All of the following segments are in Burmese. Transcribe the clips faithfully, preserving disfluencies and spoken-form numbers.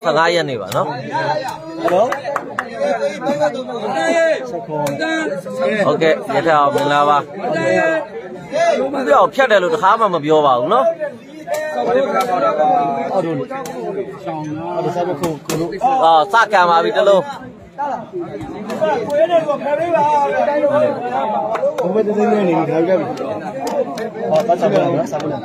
thằng ai vậy bà nó ok tiếp theo mình là ba bây giờ phép đây là khá mà mà biểu vào nó ờ sát cả mà bị đâu luôn không biết cái này này thấy cái họ bắt sao được sao được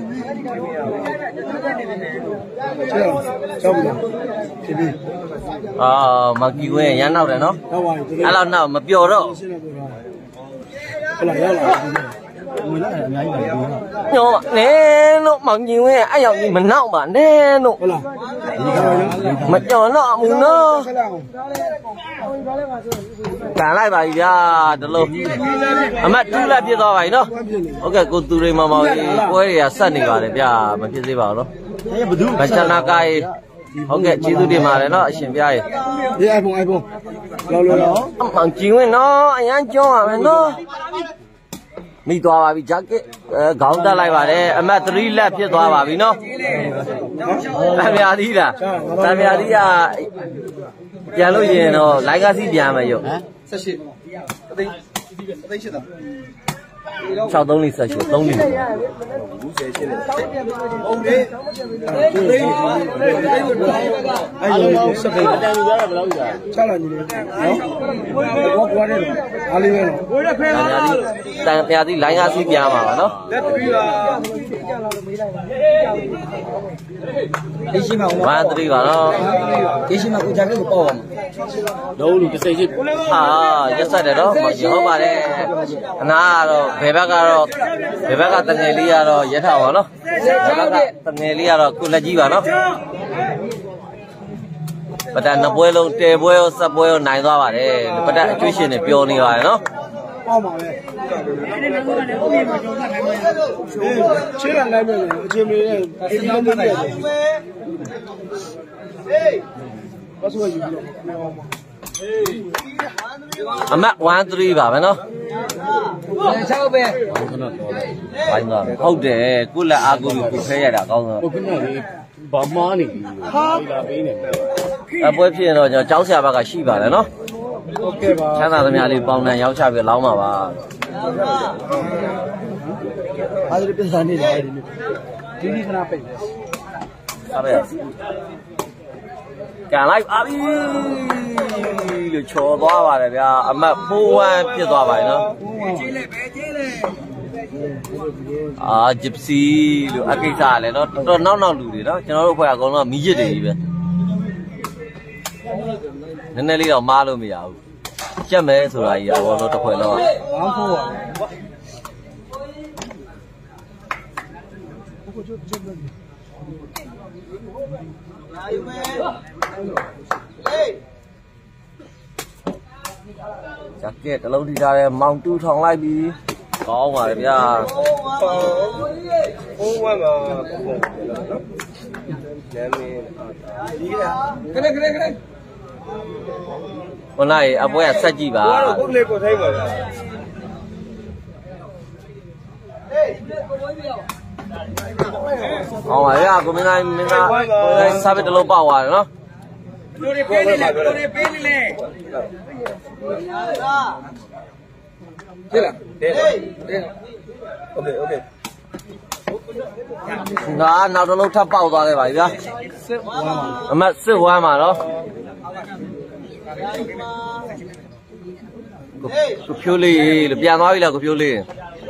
ờ mà kêu nghe nhắn nào đấy nó à là nào mà biểu đâu nhưng mà nè nó bằng nhiều nghe ai học gì mình nào mà nè nó mà cho nó mình nó cả lại bài ra được luôn à mà tu lại biết rồi nó ok cô tu đi mà mà quay à sân này vào đấy bây mà biết gì vào đó mà chân na cái ok chỉ tu đi mà đấy nó xem bây giờ đi ai bông ai bông lâu lâu đó bằng nhiều nghe nó anh ăn cho mà nó mi toa bà bị chắc cái gạo ta lại vào đây em ăn three lap chưa toa bà bị nó em ăn đi là em ăn đi à giờ lúc gì nó lại cái gì giờ mà vô sao đông đi sao đông đi ai vô sắp đến sao là như thế có qua đây rồi ali về rồi đang theo đi lại cái gì giờ mà nó ba three vào nó cái gì mà cũng chẳng có bao đâu luôn cái gì à cái sai đấy đó mà nhiều bà đây na rồi về bác rồi về bác tận nghề lia rồi dễ thầu vào nó về bác tận nghề lia rồi cứ là gì vào nó bắt đầu nó bơi luôn tê bơi sắp bơi này ra vào đây bắt đầu chui xin này biểu này vào nó chế là này rồi chế mới này cái nào mà này có số gì à mẹ one three vào phải nó sao về phải rồi không để cứ là à cứ cứ thế là con rồi bà má này là bé này à bơi phía rồi cho cháu xe vào cái xí vào đấy nó ok bà chắc là tụi nhà đi bong này giáo cha việc lâu mà bà à cái bên sàn này này đi đi cái nào phải sao vậy cả lại à đi được cho đó vào đây à mà phu à phía đó vậy nó à gypsy được à cái啥này nó nó nó nó lù đi đó cho nó phải có nó mì gì đấy vậy nên này là má luôn bây giờ chắc mấy số này giờ nó tập phải lo chắc kia lâu thì ra mong tu thong lại đi có mà bây giờ con này à bố sai gì bà không phải à của mình này mình này sao biết được lâu bao à nó ok ok đó nào đó lâu thắp bao rồi cái vậy đó mà sư hoa mà đó cái phiếu lì là bia nói là cái phiếu lì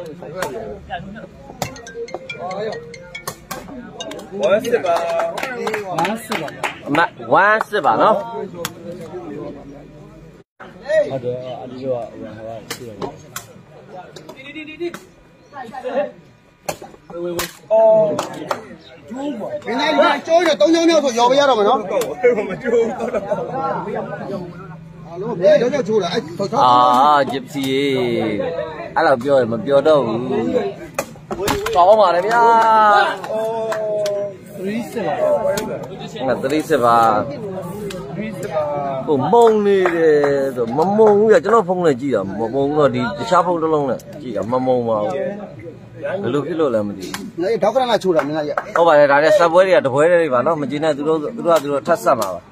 mà quá sư bà nó cái này mà chơi rồi tông nhau nhau rồi bây giờ rồi mà nó à gypsy anh là biểu mà biểu đâu có mà đấy nhá là three sẽ vào ကိုမုံနေတယ်ဆိုမမုံဘူးကျွန်တော်ဖုန်းနဲ့ကြည့်တာမမုံတော့ဒီတခြားဖုန်းတစ်လုံးနဲ့ကြည့်တာမမုံပါဘူးဘယ်လိုဖြစ်လို့လဲမသိဘူးအေးဒေါက်ကရနာချိုးတာမင်းကရဟုတ်ပါတယ်ဒါနဲ့စက်ပွဲတွေကတပွဲတွေပါနော်မကြည့်နဲ့သူတို့သူတို့ကသူတို့ထပ်ဆက်မှာပါ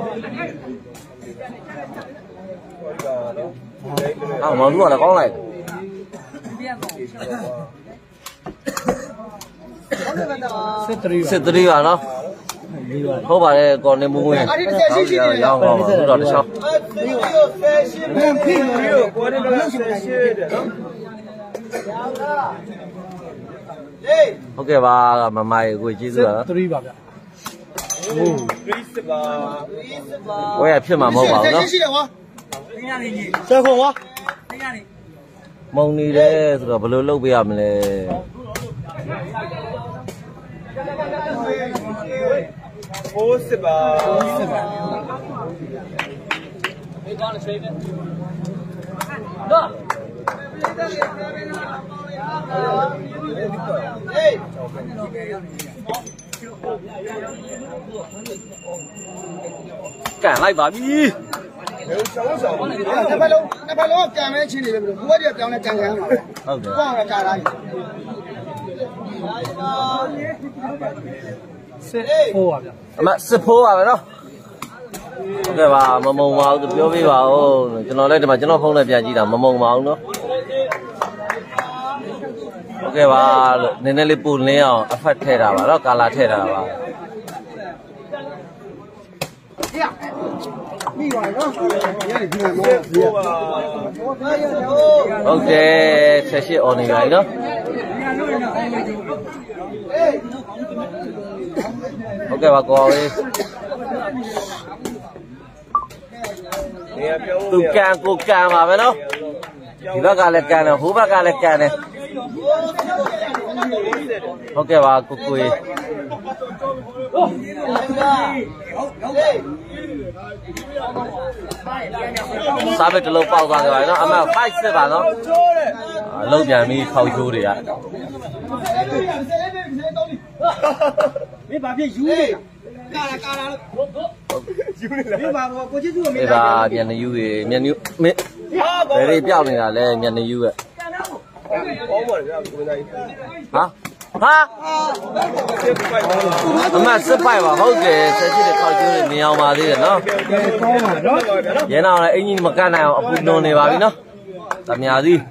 အော်မောင်တို့ကလည်းကောင်းလိုက်စစ်တရီစစ်တရီပါနော်ဟုတ်ပါတယ်ကော်နေမူဝင်ဟုတ်ပြီရောင်းပါပါသူတော်တစ်ချောင်းဟုတ်ကဲ့ပါမမရေကိုကျေးဇူးပါစစ်တရီပါဗျဟိုစစ်ပါဝဲရဖြစ်မှာမဟုတ်ပါဘူးနော်ဆက်ခွန်ဝါမုံနေတယ်ဆိုတော့ဘယ်လိုလုပ်ပေးရမလဲဟိုးစစ်ပါစစ်ပါဒီကောင်းလေးသေးတော့ဟေးကန်လိုက်ပါပြီနှစ်ဖက်လုံးနှစ်ဖက်လုံးကန်မဲချင်းနေပဲဘယ်လိုဘွားကြီးပြောင်းလဲကန်ခံမှာဟုတ်တယ်ကောင်းရကာလာကြီးစစ်ဖိုးပါဗျအမစစ်ဖိုးပါပဲနော်ဟုတ်ကဲ့ပါမမုံပါဘူးပြောပြပါဦးကျွန်တော်လည်းဒီမှာကျွန်တော်ဖုန်းနဲ့ပြန်ကြည့်တာမမုံပါဘူးနော်ဟုတ်ကဲ့ပါလို့နည်းနည်းလေးပူလင်းအောင်အဖက်ထည့်တာပါနော်ကာလာထည့်တာပါမိပါနော်ရတယ်ဒီမှာနော်ဟုတ်တယ်ဆက်ရှိအော်နေပါပြီနော်ဟုတ်ကဲ့ပါကောင်းလေးသူကန်ကိုကန်ပါပဲနော်ဒီဘက်ကလည်းကန်တယ်ဟိုဘက်ကလည်းကန်တယ်ဟုတ်ကဲ့ပါကိုကိုကြီးစားပဲတလုံးပေါက်သွားကြပါနော်အမဖိုက်စစ်ပါနော်အလုံးပြန်ပြီးခေါက်ချိုးတွေကမင်းဘာဖြစ်ယူနေကာလာကာလာလို့ယူနေလားမင်းဘာကိုချစ်သူ့ကိုမင်းဒါမျက်နှာယူရေမျက်နှာမင်းဘယ်တွေပြောက်နေတာလဲမျက်နှာယူရဲ့ဟောပါလေကိုယ်တိုင်ဟာဟာအမစစ်ပိုက်ပါဟုတ်တယ်ဆက်ရှိတဲ့ခေါက်ချိုးတွေနေအောင်ပါသေးတယ်နော်ကောင်းပါနော်ရဲနာလည်းအင်ကြီးမကတ်နိုင်အောင်အပူလွန်နေပါပြီနော်တမညာစီ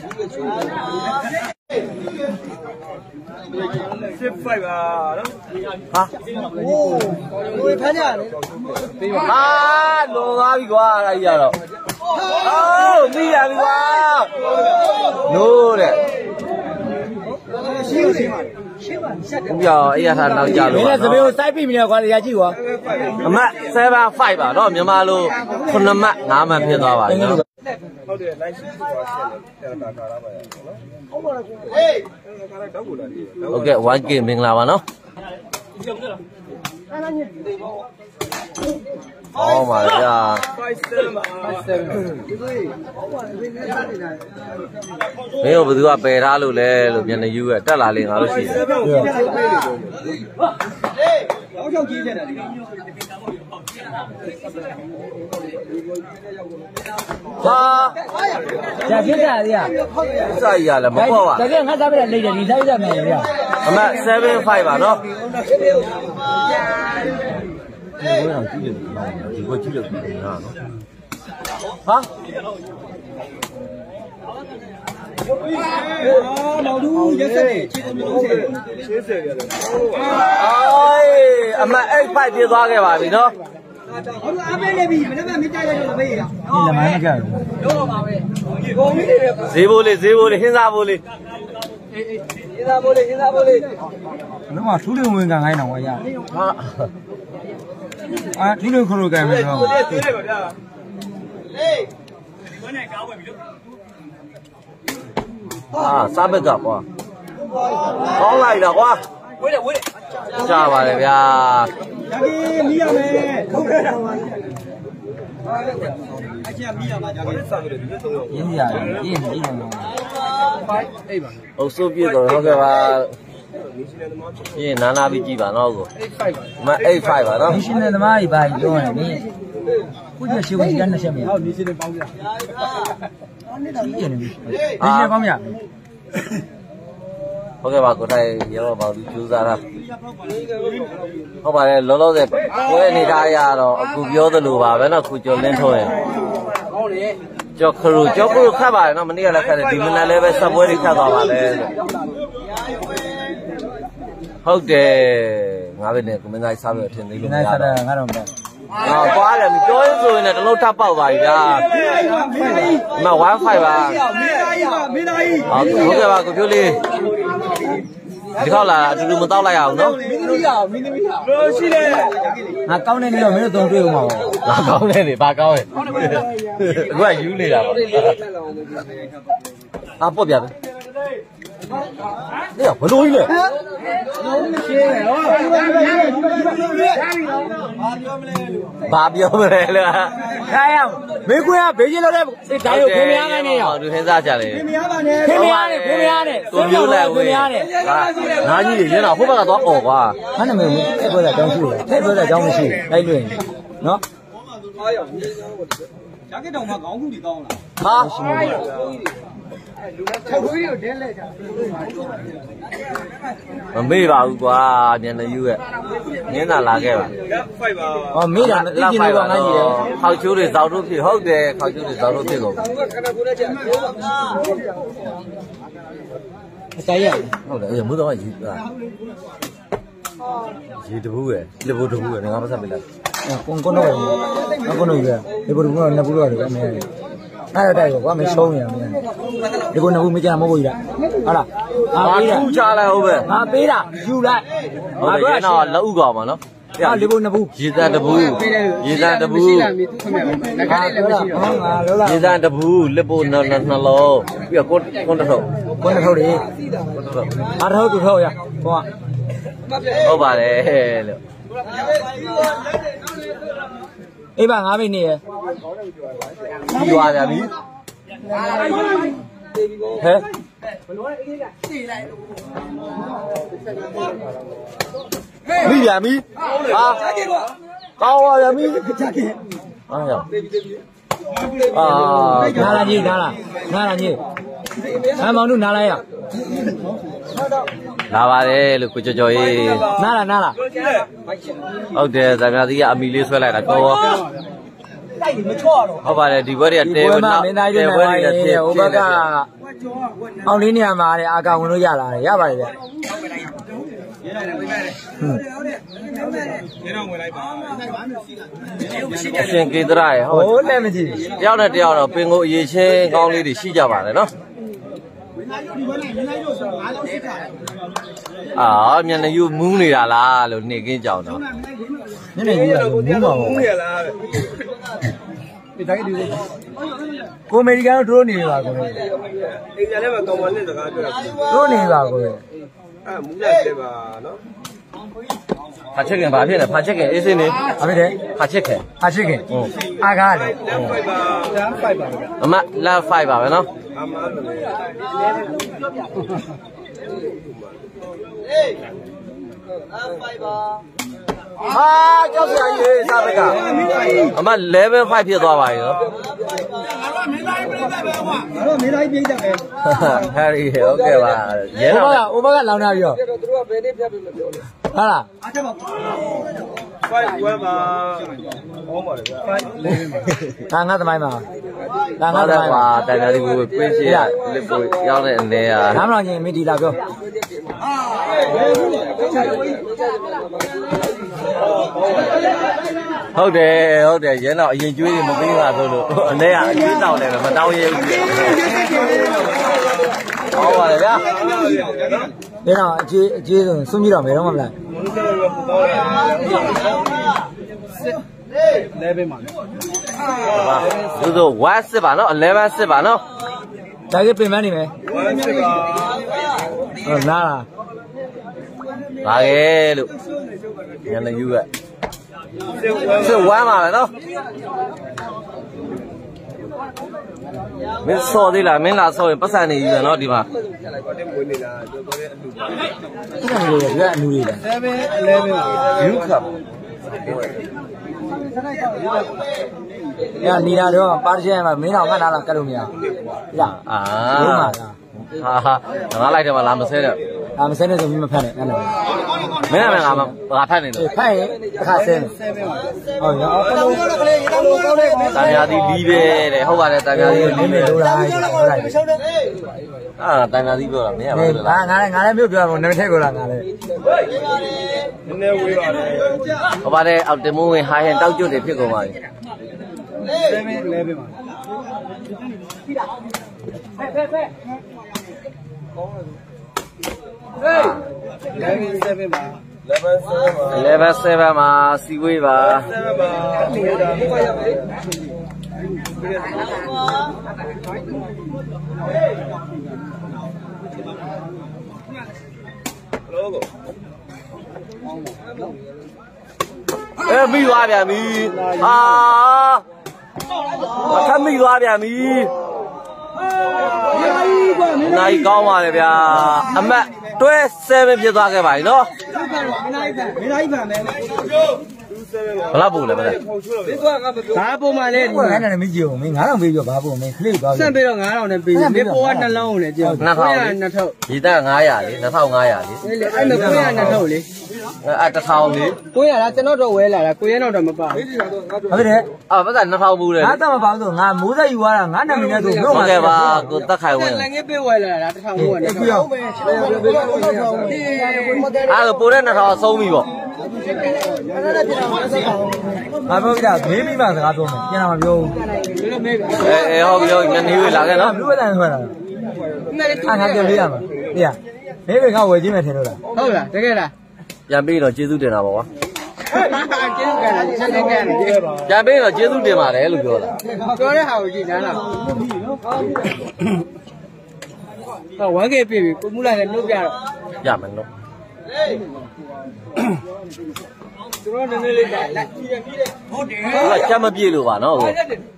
စစ်ဖိုက်ပါနော်ဟာโอ้ကိုယ်ဖမ်းကြတယ်ဟာလွန်သွားပြီကွာအဲ့ကြီးကတော့အော်မိရပြီကွာနိုးတဲ့ရှင်းရှင်းပါရှင်းပါဆက်တယ်ဘုရားအဲ့ရထားနောက်ကြလို့မင်းလည်းသပင်ကိုစိုက်ပြီမလဲကွာရကြည့်ကွာအမတ်เซเว่นไฟပါတော့မြန်မာလိုခုနှစ်မှတ်ငါးမှတ်ဖြစ်သွားပါပြီနော်ဟုတ်တယ် line ရှိသွားရှင်းတယ်တာကားပါရနော်ဟုတ်ပါလားဟေးကားတော့ကိုလာတယ်ဟုတ်ကဲ့ one k မင်္ဂလာပါနော်အော်မာဗျာ five seven five seven ဒီလိုဟောပါလေနည်းနည်းနေတာမင်းတို့ဘယ်သူကပယ်ထားလို့လဲလို့မျက်နှာယူရတက်လာလေငါတို့ရှိတယ်ဟေးအောက်ချောက်ကြီးနေတာလေဟာကြာဖြစ်တာလေစာရရလဲမပေါ့ပါတကယ်ငါသားပြလိုက်တယ်ဒီသားပြမယ်ဗျာအမတ် seven five ပါနော်ဒီကိုအောင်ကြည့်လို့ဒီကိုကြည့်လို့နော်ဟာမောင်သူရက်စက်နေခြေသမီးလုံးစေခြေစက်ရတယ်အိုးအမတ် eight five ပြသွားခဲ့ပါပြီနော်ဟုတ်လားအမေလည်းပြီမနေ့ကမကြိုက်လိုက်လို့မေးရဒီလမ်းမကြဘူးတော့ပါပဲကိုမီးနေတယ်ဈေးဘိုးလေးဈေးဘိုးလေးဟင်းစားဘိုးလေးအေးအေးဟင်းစားဘိုးလေးဟင်းစားဘိုးလေးလုံးဝထူးလုံဝင်ကန်ခိုင်းတော့ဝါရဟာအာထူးလုံခရိုကန်မယ်တော့ကိုလေးသေးတယ်ဗျာဟေးဘယ်နဲ့ကားဝယ်ပြီလို့ဟာစားဘက်ကကွာကောင်းလိုက်တော့ကွာဝေးတယ်ဝေးတယ်ကြားပါလေဗျာဒါကြီးမီးရမယ်ထုတ်ရတာပါအကျမီးရမှာဒါကြီးစားရတယ်ဒီလိုတော့ရင်းရရင်းရင်းပါအေးပါအုပ်စုပြည့်တော့ဟုတ်ကဲ့ပါရင်းနာနာပြီးကြည့်ပါနော်ကို eight five မeight fiveပါနော်မရှင်တဲ့သမားကြီးပါကြီးပြောနေပြီကိုကျရှိကိုကြီးကနှစ်ချက်မရဟုတ်ဒီစီနေပေါင်းပြကြီးကျင်နေပြီဒီချက်ပေါင်းပြဟုတ်ကဲ့ပါကိုထိုင်ရောပါဘူးကျူးစားတာဟုတ်ပါတယ်လောလောဆယ်ပွဲအနေထားရတော့အခုပြောသလိုပါပဲနော်ခုကျော်လင်းထုံးရင်ကျော်ခရူကျော်ခရူခတ်ပါတယ်နော်မနေ့ကလည်းခတ်တယ်ဒီမနက်လည်းပဲစပွဲတွေခတ်သွားပါလေဟုတ်တယ်ငါပဲနဲ့ကွန်မန့်တိုင်းစားပြီးထင်သေးလို့မရတော့ငါတော့မအော်သွားတယ်ပြောရင်ဆိုရင်လည်းတလုံးထပ်ပေါက်ပါပြီဗျာမ wifi ပါမေးသားကြီးပါမေးသားကြီးဟုတ်ကဲ့ပါကိုပြိုးလေးဒီခေါက်လာအတူတူမတောက်လိုက်အောင်နော်မင်းသမီးရအောင်မင်းသမီးရလို့ရှိတယ်ငါကောင်းနေနေတော့မင်းတို့သုံးတွေ့ဦးမှာပါငါကောင်းနေနေဘာကောင်းလဲအခုကယူနေတာပါအာပေါ့ပြပဲနေဘလို့ကြီးလဲဘာပြောမလဲလားခိုင်းအောင်မေကွေးကဘေးကြီးလောက်တဲ့စိတ်ဓာတ်ကိုခင်များကနေရောသူခင်းစားကြလေခင်များပါနဲ့ခင်များနဲ့ခင်များနဲ့ကိုမျိုးလိုက်ဝင်ခင်များနဲ့ငါကြီးရင်းတော့ဟိုဘက်ကသွားអော်ကွာငါနာမည်အဲ့ဘက်ကအကြောင်းရှိတယ်အဲ့ဘက်ကအကြောင်းမရှိလိုက်လွင်နော်ဂျာကက်တောင်မှခေါင်းခုတွေကောင်းလားဟာလူနဲ့ချက်ခွေးကိုတင်းလဲကြမမေ့ပါဘူးကွာမြန်နေယူရဲ့နင်းသာလာခဲ့ပါဖိုက်ပါဟောမေ့တာမသိချင်လို့ငါကြီးရဲ့ခေါက်ချိုးတွေဇောက်တို့ဖြစ်ဟုတ်တယ်ခေါက်ချိုးတွေဇောက်တို့ဖြစ်ကုန်ခဏကိုလည်းချက်အဆိုင်ရဟုတ်တယ်အေးမိုးတော့ယူတာရေတဘူးရဲ့လေဘူးတဘူးရဲ့ငါမဆက်ပေးလိုက်ကွန်ကွန်တော့ငါကွန်တော့ရလေဘူးကတော့နှစ်ဘူးတော့တယ်အမေအဲ့ဒါတိုက်ကွာမရှုံးနေရမင်းဒီကုန်းနှစ်ဘူးမကြမဟုတ်ဘူးလားဟုတ်လားအာထူးချလိုက်ဟုတ်ပဲငါပေးတာယူလိုက်ငါတို့ကတော့လက်ဥကောင်ပါနော်ဟာလေဘူးနှစ်ဘူးရေတန်တဘူးရေတန်တဘူးငါလည်းမရှိတော့ငါလောလာရေတန်တဘူးလက်ပိုနှနှလုံးပြီးတော့ကွန်းကွန်းတစ်ထုပ်ကွန်းတစ်ထုပ်လေအားထုတ်တူထုတ်ရဟောဟုတ်ပါတယ်လို့အေးပါငါးမိနစ်ရပြီးသွားပြန်ပြီဟဲ့မိပြန်ပြီဟာကောင်းပါပြန်ပြီအားရအာနားလာကြီးနားလာနားလာကြီးအမောင်တို့နားလာရလာပါတယ်လို့ကိုကြော်ကြော်ရေးနားလာနားလာဟုတ်တယ်ဇာမြသီးကအမီလေးဆွဲလိုက်တာကောတိုက်မချော့တော့ဟုတ်ပါတယ်ဒီဘွဲတွေကတဲဘွဲမင်းသားကြီးနဲ့ပါရင်ဟိုဘက်ကအောင်လေးနေရာမှာအာကာဝင်လို့ရလာတယ်ရပါတယ်ဗျရေးလိုက်တယ်ပြလိုက်တယ်ဟုတ်တယ်ဟုတ်တယ်ရေးတော့ဝင်လိုက်ပါအရှင်ကေတရရဲ့ဟုတ်ဟိုလည်းမကြည့်တယောက်နဲ့တယောက်တော့ပင်ကိုအရေးချင်းကောင်းလေးတွေရှိကြပါတယ်နော်အာမြန်နေယူမူးနေတာလားလို့နေကင်းကြောင်တော့မျက်နှာကြီးကမူးမှာမူးရလားဒီတိုင်းဒီကိုအမေရိကန်တို့ဒရိုးနေပါကိုအင်ဂျင်လည်းမကောင်းပါနဲ့စကားပြောတာဒရိုးနေပါကိုအဲမူးရတယ်ပါနော်ဖာချက်ကင်ဘာဖြစ်လဲဖာချက်ကင်အေးစင်းနေဘာဖြစ်လဲဖာချက်ကင်ဖာချက်ကင်ဟုတ်အာကားလေဖိုက်ပါဖိုက်ပါအမလာဖိုက်ပါပဲနော်အမလို့လေအေးအာဖိုက်ပါဟာကြောက်စရာကြီးစားဘက်ကအမ level 5ဖြစ်သွားပါပြီနော်ငါတို့မင်းသားကြီးပြိတ္တပဲကွာငါတို့မင်းသားကြီးပြိတ္တပဲဟဲ့ရီဟုတ်ကဲ့ပါရဲတော့ဟိုဘက်ကလောင်နာပြီးတော့သူတို့ကဘယ်နေ့ဖြတ်ပြီးမပြောလို့ဟုတ်လားအားချက်ပါဖိုက်ဝဲမှာဟောပါလေဗျာဖိုက်လေးမှာငါငါသမိုင်းမှာငါငါသမိုင်းမှာတန်တရာဒီကိုပြင်းရှင်းရလက်ကိုရောက်တဲ့အနေอ่ะနားမလို့ချင်းမင်းဒီလာပြောဟုတ်တယ်ဟုတ်တယ်ရဲတော့အရင်ကျွေးတွေမပေးပါဆိုလို့အနေကအကျွေးတောင်းတယ်မတောင်းရဲဘူးဟောပါလေဗျာဒါတော့အကျေးအကျေးဆိုစွန့်ကြည့်တော့မယ်တော့မလားလဲပေးပါမယ်သူတို့ဝါစစ်ပါနော်အလဲပါစစ်ပါနော်ဒါကပြင်မနေမယ်ဝါစစ်ပါဟုတ်လားပါခဲ့လို့ညနေယူကစစ်ဝမ်းပါပဲနော်မင်းစော်သေးလားမင်းလာစော်ရင်ပတ်စံနေယူရနော်ဒီမှာတက်မွေးနေလားတော်တော်အလှပါအဲ့ဒါမျိုးတွေကအနူတွေလား seven eleven ယူခပ်呀，你那着八千嘛，没那看哪了，干什么呀？呀， 啊，哈哈，俺来这嘛，咱们谁的？ 俺们现在就没拍的，俺那。 没那没俺们，俺拍的呢。 拍，看谁？哦， 咱家的里边的，好吧的，咱家的里边都来，都来。 啊，咱家的个没有。 俺俺俺俺没有标准，那边太高了，俺嘞。 好吧的，เอาแต่มือหาเห็นเต้าจุดได้ဖြစ်ကုန်ပါပြီlevel seven မှာစီဝေးပါเอ้ยမိသွားပြန်ပြီအာအထက်မိသွားပြန်ပြီနိုင်ကောင်းပါလေဗျာအမတ်တွဲsevenဖြစ်သွားခဲ့ပါပြီနော်没来一盘没， ဘလောက်ပူလဲဗျာ啥不买嘞？ 我俺那没交，没俺那没交，八不没，可以交。 三百到俺那那边，没包俺那老嘞，就နှစ်ထောင်那头， ဒီတက်nine hundredလေtwo thousand five hundredလေ哎，没包俺那头嘞， အဲone thousandလေ包俺那真到这回来了，包俺那这么包。 好的。 အာဘက်ကtwo thousandပူတယ်俺怎么包都，俺没在有啊，俺那没那都没有。 ဟုတ်ကဲ့ပါကိုတက်ခိုင်ဝင်那俺包回来了，这趟我呢。 不要。 အဲ့ဒါပူတဲ့two thousandဆုံးပြီပေါ့俺不给他，没没办法做嘛，见他们有。 အဲအဲဟုတ်ပြီဟုတ်ညနေဝေးလာခဲ့နော်不会单说了。俺看就这样嘛，对呀。没被看我今天听着了。 好了，这个了。 ပြန်ပြီးတော့ကျေးဇူးတင်တာပါကွာကျေးဇူးတင်တယ်ဆက်နေကြတယ်ပြန်ပြီးတော့ကျေးဇူးတင်ပါတယ်လို့ပြောတာပြောတဲ့ဟာကိုကြည့်နားလားဟောဝမ်းကေပြပြီကိုမူလိုက်လည်းနှုတ်ပြတော့ရမယ်နော်သူတို့နည်းနည်းလေးလိုက်ကြည့်ရပြီးတယ်ဟုတ်တယ်သူကချက်မပြေလို့ပါနော်ကို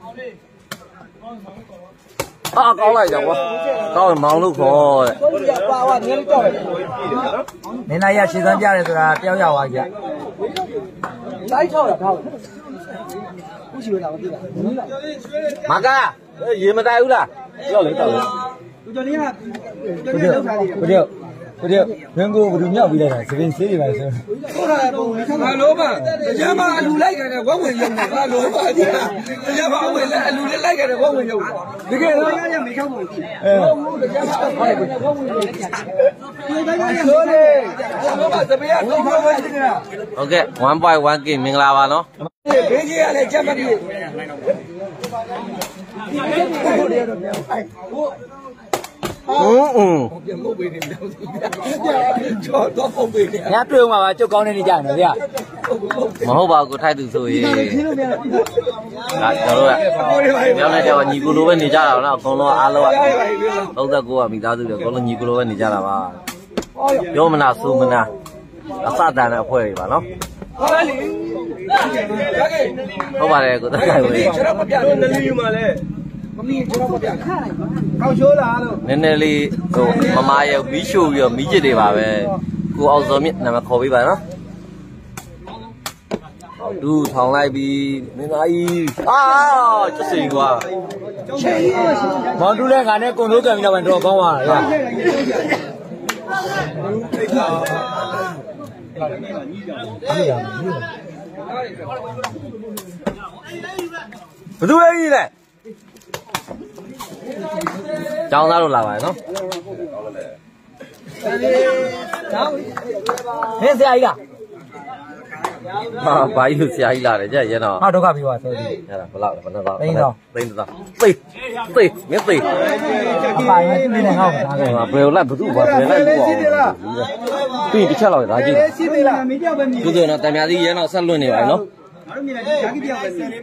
အာကောင်းလိုက်ကြကွာကောင်းရင်မောင်လို့ခေါ်တဲ့ကိုကြီးကပါဝါနည်းနည်းကြောက်တယ်你那也七三家的是吧？表扬我去。 တိုင်းချောက်တာထားဘူးရှိရတာမသိတာမကရေမတိုင်ဘူးလားပြောလေတောက်လေကိုကျော်လေးက不对，不对，不对，人工不是秒回来的，这边谁的来着？ ဟုတ်တာပုံလေးဘာလို့ပါတရားမအလူလိုက်ကြတယ်ဝက်ဝင်ရုံနဲ့ဘာလို့ပါတရားမဝင်လဲအလူလေးလိုက်ကြတယ်ဝက်ဝင်ရုံတကယ်တော့ရမေချောက်ပုံကြည့်ဟုတ်ဟုတ်တရားမဟုတ်တယ်ဝက်ဝင်ရုံဒီတိုင်းကဆိုလေဘာမှသဘေးကကောင်းကောင်းပဲရှိနေတာဟုတ်ကဲ့ one point one k မင်္ဂလာပါနော်ဘေးကြီးကလည်းချက်မပြေอืมอืมကျော်တော့ပုံပေးနေ人家对我嘛，就搞那里家呢，对呀。 မဟုတ်ပါဘူးကိုထိုက်သူဆိုရင်ဒါကျွန်တော်တို့ကပြောင်းနေတော့ညီကိုလိုပဲနေကြတာပါနော်အကုန်လုံးအားလုံးကthirty-nineကမိသားစုတွေအကုန်လုံးညီကိုလိုပဲနေကြတာပါပြောမနာဆိုမနာအစတန်တဲ့အဖွဲ့တွေပါနော်ဟုတ်ပါလေဟုတ်ကဲ့ဟုတ်ပါတယ်ကိုတက်ခိုင်ဝင်ကျွန်တော်မပြတော့နလီယူမှာလဲမမီကျွန်တော်မပြခါလိုက်ပါကောက်ချိုးလားလို့နည်းနည်းလေးဟိုမမရဲ့မီးရှို့ပြီးတော့မီးချစ်တွေပါပဲကိုအောင်စောမြင့်နာမည်ခေါ်ပေးပါနော်ဒူထောင်လိုက်ပြီးမင်းသားကြီးအာကျစိန်ကွာမောင်တူလဲငါနဲ့ကုန်ထိုးကံပြီးတော့တော့ကောင်းပါလားဗျာဘယ်သူလဲကြီးလဲကျောင်းသားတို့လာပါနော်ဟင်းစရာကြီးလားဟာဘာကြီးလို့ဆရာကြီးလာတယ်ကြည့်ရတော့ဟာဒုက္ခပြီးပါဆိုသည်အဲ့ဒါဘယ်လောက်လဲဘယ်နှသောင်းသိန်းသောင်းသိန်းသောင်းသိသိမင်းသိအပိုင်နဲ့ပြင်းနေဟောက်တာလေဟာဘယ်လိုက်ဘသူ့ဘာဘယ်လိုက်ဘူးအောင်ပြီးတစ်ချက်လောက်ဒါကြည့်ရှိသေးလားမင်းတယောက်ပဲမြင်သူတို့တော့တံမြာကြီးရဲတော့ဆက်လွတ်နေပါနော်ငါတို့မြင်လိုက်ဂျာကြီးတယောက်ပဲမြင်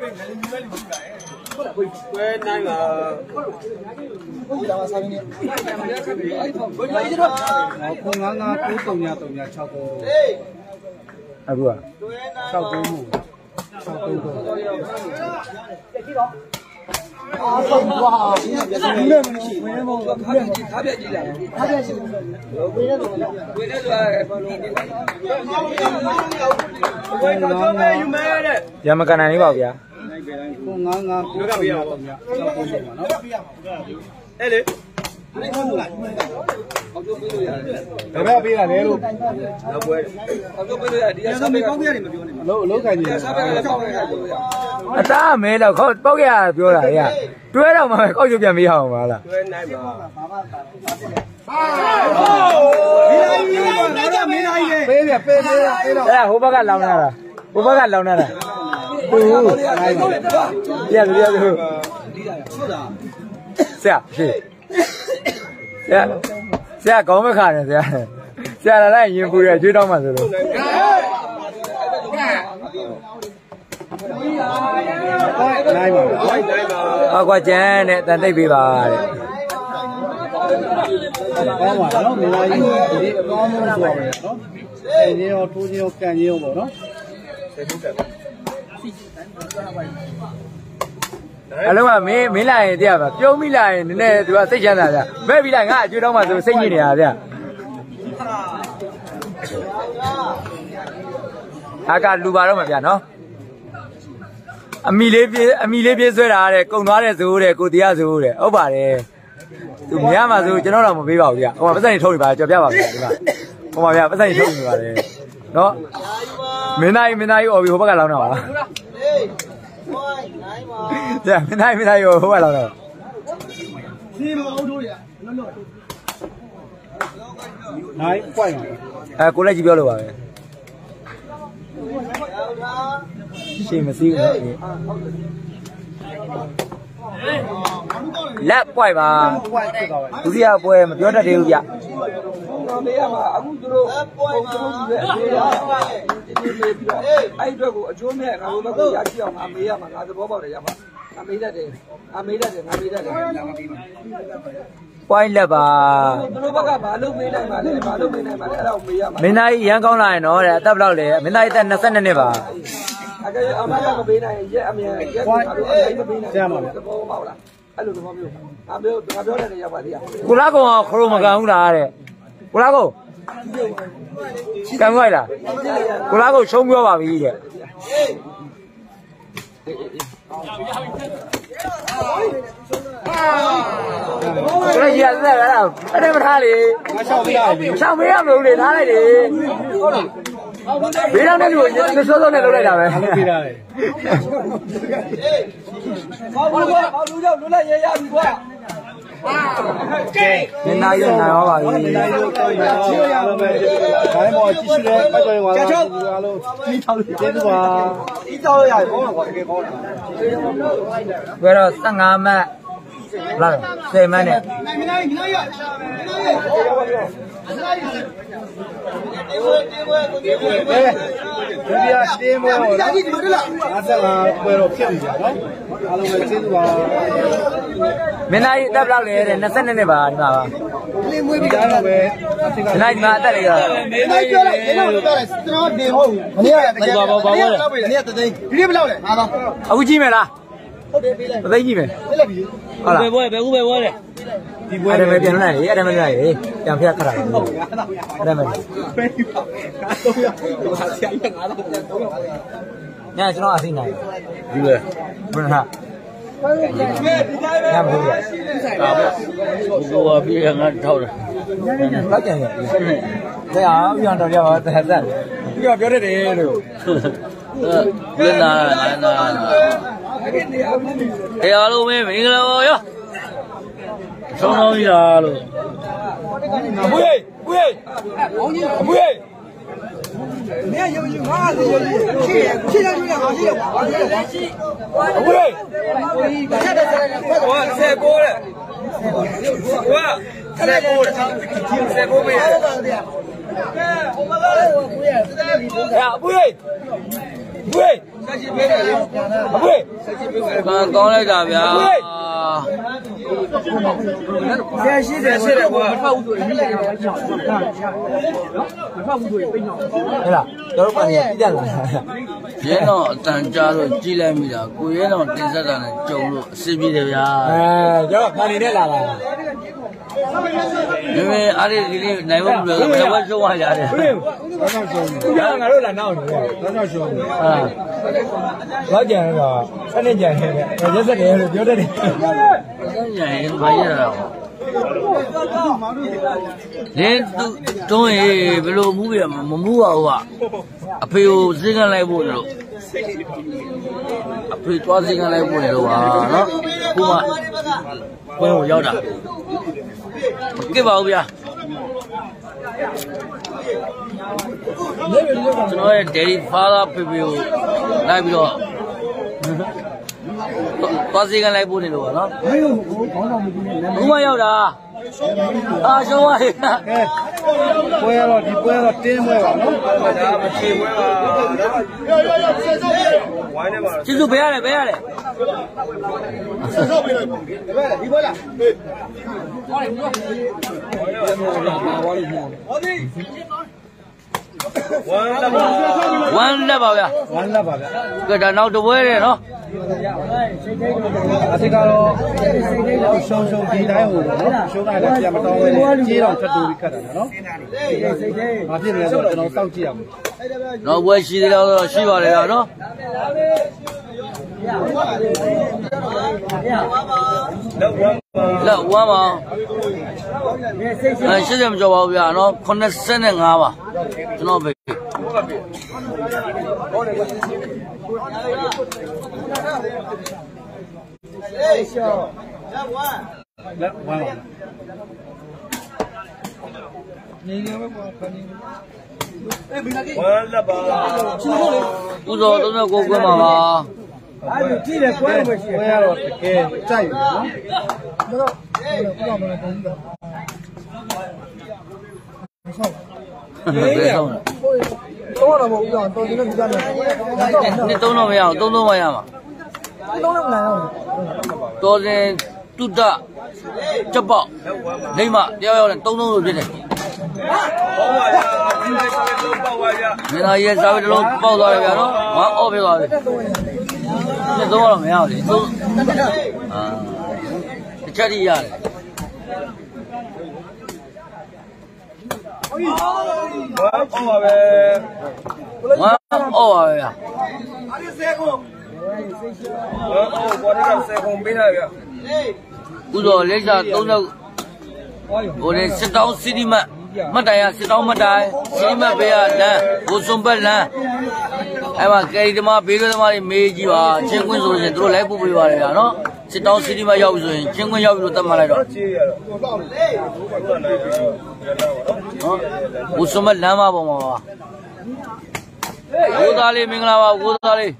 ဝဲနိုင်ပါဘုရားမဆိုင်နေဘုရားကြီးတော့ခုငါငါကိုတုံညာတုံညာ6ကိုအခုက 6ကိုမှု6ကို哇，你那么喜欢吗？他别急，他别急了，他别急。回来说，回来说，回头做咩要咩咧？ 有冇干哪里包边？ 我啱啱有間邊有誒你係咩邊啊你路有杯有杯咧啲三百九嘅你咪ပြော你攞攞緊嘢三百嘅包嘅အသားမဲတော့ခေါပေါက်ရပြောတာလေတွဲတော့မှကောက်ချုပ်ပြန်မရအောင်ပါလားတွဲနိုင်ပါအာမင်းနိုင်မင်းနိုင်ပေးပြပေးပေးပေးတော့အဲ့ဒါဟိုဘက်ကလောင်းလာတာဟိုဘက်ကလောင်းလာတာဟုတ်နိုင်ပါပြရပြရဆရာရှေ့ဆရာဆရာကောင်းမခါနဲ့ဆရာဆရာလည်းရင်ပူရကျွေးတောင်းမှဆိုလို့နိုင်ပါနိုင်ပါဟောကွာကျန်တဲ့တန်တိတ်ပေးပါတဲ့ကောင်းပါနော်မင်းသားကြီးဒီအကောင်းဆုံးဆိုရမယ်နော်အဲကြီးရောထိုးကြီးရောကန်ကြီးရောပေါ့နော်အလုံးကမင်းမင်းလာရင်တရားပါပြုံးမိလာရင်နည်းနည်းသူကစိတ်ချမ်းသာကြမဲ့ပြီးလိုက်ငါအကျွေးတောင်းမှဆိုစိတ်ညစ်နေတာဗျအာကလူပါတော့မှာဗျနော်အမိလေးပြေးအမိလေးပြေးဆွဲတာတဲ့ကုံသွားတဲ့ဇိုးတဲ့ကိုတရားဇိုးတဲ့ဟုတ်ပါတယ်သူမြားမှာဆိုကျွန်တော်တော့မပေးပါဘူးဗျဟိုမှာပတ်စံနေထုတ်နေပါကြော်ပြပါဗျဒီမှာဟိုမှာဗျပတ်စံနေထုတ်နေပါတယ်နော်မင်းသားကြီးမင်းသားကြီးអော်ပြီးဟိုဘက်ကလောင်းတာပါကြာမင်းသားကြီးမင်းသားကြီးဟိုဘက်ကလောင်းတာစီမအောင်တို့ရလောလောနိုင်ပွိုင်အဲကိုလည်းကြည့်ပြောလို့ပါပဲရှေ့မစည်းဘူးလက်ပွိုင်ပါဒုတိယပွဲမပြောတတ်သေးဘူးဗျမေးရမှာအခုသူတို့ပုံသူတို့ယူတဲ့အသေးရဒီဒီပြီးတော့အဲ့အတွက်ကိုအကျိုးမဲ့ငါတို့ဘက်ကရရှိအောင်ငါမေးရမှာငါသဘောပေါက်တယ်ရမှာငါမေးတတ်တယ်ငါမေးတတ်တယ်ငါမေးတတ်တယ်ပွိုင်လက်ပါသူတို့ဘက်ကဘာလုပ်မေးနိုင်မှာလဲဘာလုပ်မေးနိုင်မှာလဲအဲ့ဒါကိုမေးရမှာမင်းသားကြီးရန်ကောင်းလာရင်တော့တဲ့အသက်ဘယ်လောက်လဲမင်းသားကြီးအသက်၂၂နှစ်ပါအကယ်အမကမပေးနိုင်ရက်အမြန်ရက်ကိုငါတို့အရင်မပေးနိုင်ဘူးသဘောပေါက်လားအဲ့လိုသဘောမျိုးငါပြောငါပြောတယ်ရပါသေးရကိုလာကောင်ကခရိုမကန်ဘူးလားတဲ့ကိုလာကောင်ကံကြိုက်လားကိုလာကောင်ရှုံးပြောပါပြီတဲ့ဘယ်ရရလဲအဲ့ဒါအဲ့ဒါမထားလေငါရှောက်ပေးရတယ်ရှောက်ပေးရမလို့လေထားလိုက်လေဟုတ်လားဘေးတော့တဲ့လူကိုစောစောနဲ့လုပ်လိုက်တာပဲလုပ်ပေးရတယ်ဟောဘူးကွာဟောလူကြောင့်လွတ်လိုက်ရရပြီကွာမင်းသားရုံနာရောပါပြီမင်းသားရုံတော့ရအားလုံးပဲဒါမှမဟုတ်ကြည့်ရှုလဲပတ်ကြောင်ပါလားအားလုံးဒီတောင်းကျေးဇူးပါဒီတောင်းရရကောင်းတာကွာတကယ်ကောင်းတာဘယ်တော့၁၅မှတ်လာဆယ်မှတ်နဲ့မင်းသားမင်းသားရမင်းသားရဒီဝဲဒီဝဲဒီဝဲဒီပြတင်းမွေးတော့လားဒီလိုလားအားစလာပွဲတော့ဖြစ်နေကြနော်အားလုံးပဲကျေးဇူးပါမင်းသားကြီးအသက်ဘယ်လောက်လဲတဲ့၂၂နှစ်ပါဒီမှာပါလင်းမွေးပြီးတော့ပဲမင်းသားကြီးမှာအသက်လေးကမင်းသားပြောလိုက်မင်းသားပြောလိုက်ကျွန်တော်နေဟုတ်မနေ့ကတကယ်ပါပါပါမနေ့ကတသိန်းဒီနေ့ဘယ်လောက်လဲငါတော့အခုကြည့်မယ်လားဟုတ်တယ်ပေးလိုက်တသိန်းကြည့်မယ်ပေးလိုက်ပြီဟုတ်လားဘယ်ပွဲဘယ်ခုဘယ်ပွဲလဲဒီပွဲအဲ့ဒါပဲပြန်လာလေအဲ့ဒါမှလာလေပြန်ဖျက်ခတ်တာလေအဲ့ဒါမှပေးပါငါတော့ရပါဆရာကြီးငါတော့တော့ရပါညကျွန်တော်အသိနိုင်ဒီပဲဘယ်ဟာညမဟုတ်ဘူးဒါပဲဘိုးကပြေးငါထောက်တယ်လောက်ကြံရဆရာပြန်တော်ရပါသက်သက်ပြီးတော့ပြောတတ်တယ်လို့ပြင်းလာလာလာအေးအားလုံးပဲမင်္ဂလာပါရောဆုံးလုံးကြီးလားလို့အမွေးအမွေးအမွေးမင်းရုံယူငါးစီရုံယူရှေ့ရှေ့ရောက်ရအောင်ရှေ့ရောက်ပါရှိအမွေးဆက်တဲ့ဆက်တဲ့ဟောဆက်ကိုတဲ့ဟောဆက်ကိုတဲ့ဆက်ကိုမေးတယ်ဟိုမှာလည်းဟိုကိုရစတဲ့ဒီဘုရားအမွေးအမွေးဆက်ချင်ပေးတယ်အမွေးဆက်ချင်ပေးတယ်မကောင်းလိုက်တာဗျာဆရာရှိတယ်ရှိတယ်ကွာမထောက်ဘူးဆိုရင်မိတယ်မထောက်ဘူးဆိုရင်ပိတ်တော့ဟဲ့လားကျွန်တော်ပါနေပြကြလားရဲတော့အတန်ကြားလို့ကြည်လိုက်မိတာကိုရဲတော့တင်ဆက်တာနဲ့ကြုံလို့အစီပြေတယ်ဗျာအဲကျွန်တော်ပါနေနဲ့လာလာမင်းအားရဒီလေးနိုင်ဖို့ပြောတော့ဘယ်ရှုံးရရတယ်ဟုတ်တယ်ဘာကြောင့်ရှုံးလဲငါတို့လာနောက်နေဘာကြောင့်ရှုံးလဲဟာဘာကြံတော့ဆက်နေကြဟဲ့ရက်ဆက်တယ်လို့ပြောတတ်တယ်ဆက်ကြရင်ဘာရတာလင်းသူတွန်းရေဘယ်လိုမူးပြမမူးပါဘူးကအဖေကိုစိတ်ကလိုက်ဖို့လို့အဖေသွားစိတ်ကလိုက်ဖို့လေတော့ဟာနော်ခုမှဘယ်ကိုရောက်တာကဲပါဦးဗျာကျွန်တော်ရဲ့ Daddy Father ဖေဖေကိုလိုက်ပြီးတော့သွားစိတ်ကလိုက်ဖို့နေလို့ပါနော်ခုမှရောက်တာအာရှုံးပါဟဲ့ပွဲတော့ဒီပွဲတော့တင်းပွဲပါနော်ဒါမချေပွဲပါဝိုင်းနေပါကျေးဇူးပေးရတယ်ပေးရတယ်ဆက်ဆောက်ပေးလိုက်ဒီပွဲလားဟေးဟောလေဟောဒီဝမ်းလက်ပါဝမ်းလက်ပါဗျာဝမ်းလက်ပါဗျာကဲဒါနောက်တပွဲတယ်နော်အသိကတော့ရှုံရှုံဒီတိုင်းဟိုနော်ရှုံးလိုက်လည်းပြန်မတောင်းပဲကြေးတော့ထပ်တူပြီးခတ်တာနော်ဘာဖြစ်လဲဆိုတော့ကျွန်တော်စောင့်ကြည့်ရမယ်နောက်ပွဲရှိသေးတော့ရှိပါတယ်ဗျာနော်လောက်ဝမ်းပါအဲရှင်းရမကြောက်ပါဘူးဗျာနော်ခုနှစ်ဆယ်နဲ့ငါးပါကျွန်တော်ပဲအေးရှောလက်ဝမ်းလက်ဝမ်းနေနေပဲပေါ့ခဏနေအေးဘယ်နဲ့ဝမ်းလက်ပါချူလို့လေပူဇော်သုံးကိုကွဲမှာပါအဲ့လိုကြည့်တယ်ကွဲလို့ရှိရင်ကွဲရတော့တကယ်ကြိုက်တယ်နော်ဒါတော့ဘုရားမလည်းတုံးပြီးတော့ဆောက်ဘယ်ဆောင်လဲတော့တော့မဟုတ်ဘူးတော့တော်တယ်လို့ပြောတယ်နှစ်သုံးတော့မရအောင်သုံးသုံးမရမှာသုံးလို့မနိုင်အောင်တော်ရင်တုဒ္ဒချက်ပေါက်လိမ့်မတရားရောက်တယ်သုံးသုံးလို့ဖြစ်တယ်ပေါက်ပါဗျာပေါက်ပါဗျာမင်းသားရဲ့စားပဲတစ်လုံးပေါက်သွားတယ်ဗျာနော်ငါအော့ပြသွားပြီနှစ်သုံးတော့မရအောင်လေသုံးအာတစ်ချက်တည်းရတယ်ဝမ်းအော်ပါပဲဝမ်းအော်ပါပဲဗျာအားရစေကုန်ဝမ်းအော်ဘော်ဒီကစေကုန်ပေးလိုက်ဗျာဥသောလိပ်စာသုံးတော့ဟိုလေစစ်တောင်းစီဒီမတ်မတ်တိုင်ရစစ်တောင်းမတ်တိုင်စီဒီမတ်ဘေးကလမ်းဘိုးစုံပတ်လမ်းအဲ့မှာကယ်ရီသမားဘေးကသမားတွေမေးကြည့်ပါချင်းကွင်းဆိုလို့ရှိရင်တို့လိုက်ပို့ပေးပါလေဗျာနော်စစ်တောင်းစီဒီမတ်ရောက်ပြီဆိုရင်ချင်းကွင်းရောက်ပြီလို့သတ်မှတ်လိုက်တော့နော်ဘိုးစုံပတ်လမ်းမပေါ်မှာပါဘိုးသားလေးမင်္ဂလာပါဘိုးသားလေး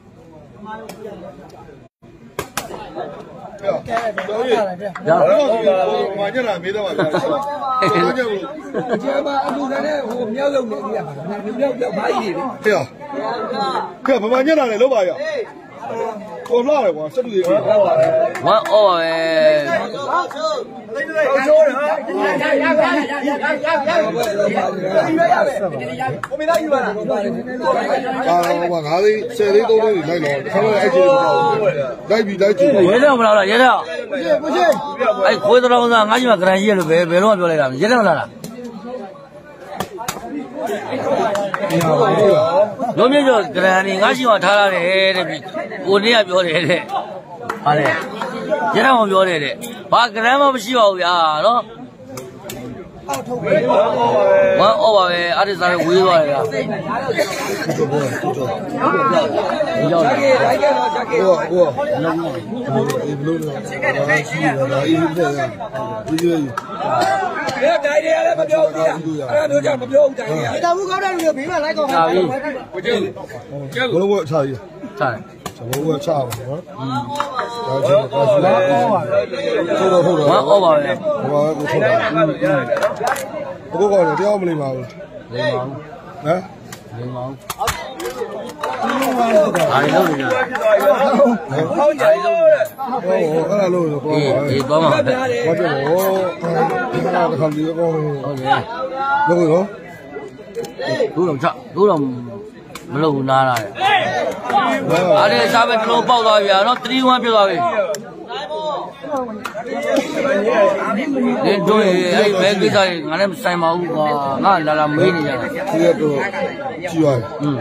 ဒါတော့မာကြလာမေးတော့ပါဗျာဘာကြောင့်လို့ကျမအလူနဲ့ဟိုမြောက်ရုံနဲ့ပြရမှာမြောက်မြောက်ဘာကြီးတွေဖေ။ဖေဘာညက်လာလဲလို့ပါရ။ကိုလှတယ်ကွာစက်တူတွေဝမ်းအော်ပါပဲဟောချိုးဟောချိုးတယ်ဟာရရရရရရရကိုမင်းသားယူပါလားအာဟိုငါးသိဆယ်သိသုံးသိလိုက်တော့ခါတော့အဲ့ကြီးလိုက်ပြီလိုက်ကြည့်ရဲတော့မလားလားရဲတော့ကိုရှိအဲ့ခွေးတော်ကငါ့ကြီးမှာဂရန်ကြီးရလို့ပဲဘယ်တော့မှပြောလိုက်တာရဲတော့မလားလားလုံးမြင့်ကျော်ဂရန်นี่ငါ့ရှိမှထားရတယ်တဲ့ကိုနေ့ကပြောတယ်တဲ့ဟာလေရဲတော့မပြောတယ်တဲ့ဘာဂရန်မှမရှိပါဘူးဗျာနော်အောက်ထုတ်ပဲဝမ်းအော်ပါပဲအဲ့ဒီစားပဲဝေးသွားတယ်ဗျာရောက်တယ်လိုက်ကြတော့ချက်ကေဟိုဟိုဒီဘလို့လဲရှိရတာအေးဖြစ်တယ်ဒီလိုဘယ်တိုင်းတွေလည်းမပြောဘူးအဲ့ဒါတို့ကြောင့်မပြောဘူးတိုင်းတွေတာမှုကောင်းတဲ့လူတွေဘေးမှာလိုက်ကောင်းတာကိုကျုပ်ကျုပ်ဘလို့ချာကြီးချာတယ်ဘလို့ချာပါနော်อืมဒါကျတော့ဟုတ်တော့ဟုတ်တော့ဝမ်းအော်ပါပဲဟိုကကိုထုတ်တာဘကိုကောင်းတယ်တရားမလိမ္မာဘူးလိမ္မာဘူးဟမ်လိမ္မာဘူးအားလုံးနေကြဟုတ်ကြတယ်ဟိုအဲ့ဒါလို့ပေါ့ဒီတော့မှာဟုတ်တယ်ဟောအဲ့ဒါခါလေးကောဟုတ်တယ်လို့ရောတို့တော့ချတို့တော့မလုပ်ဘူးနားလာတယ်အားလည်းစားပဲတို့ပေါက်သွားပြီอ่ะเนาะthree oneဖြစ်သွားပြီဒီတို့အဲ့ဘယ်ကိစ္စကြီးငါလည်းမဆိုင်ပါဘူးကွာငါလာလာမေးနေကြတာဒီကတော့ကြည့်ရတယ်อืม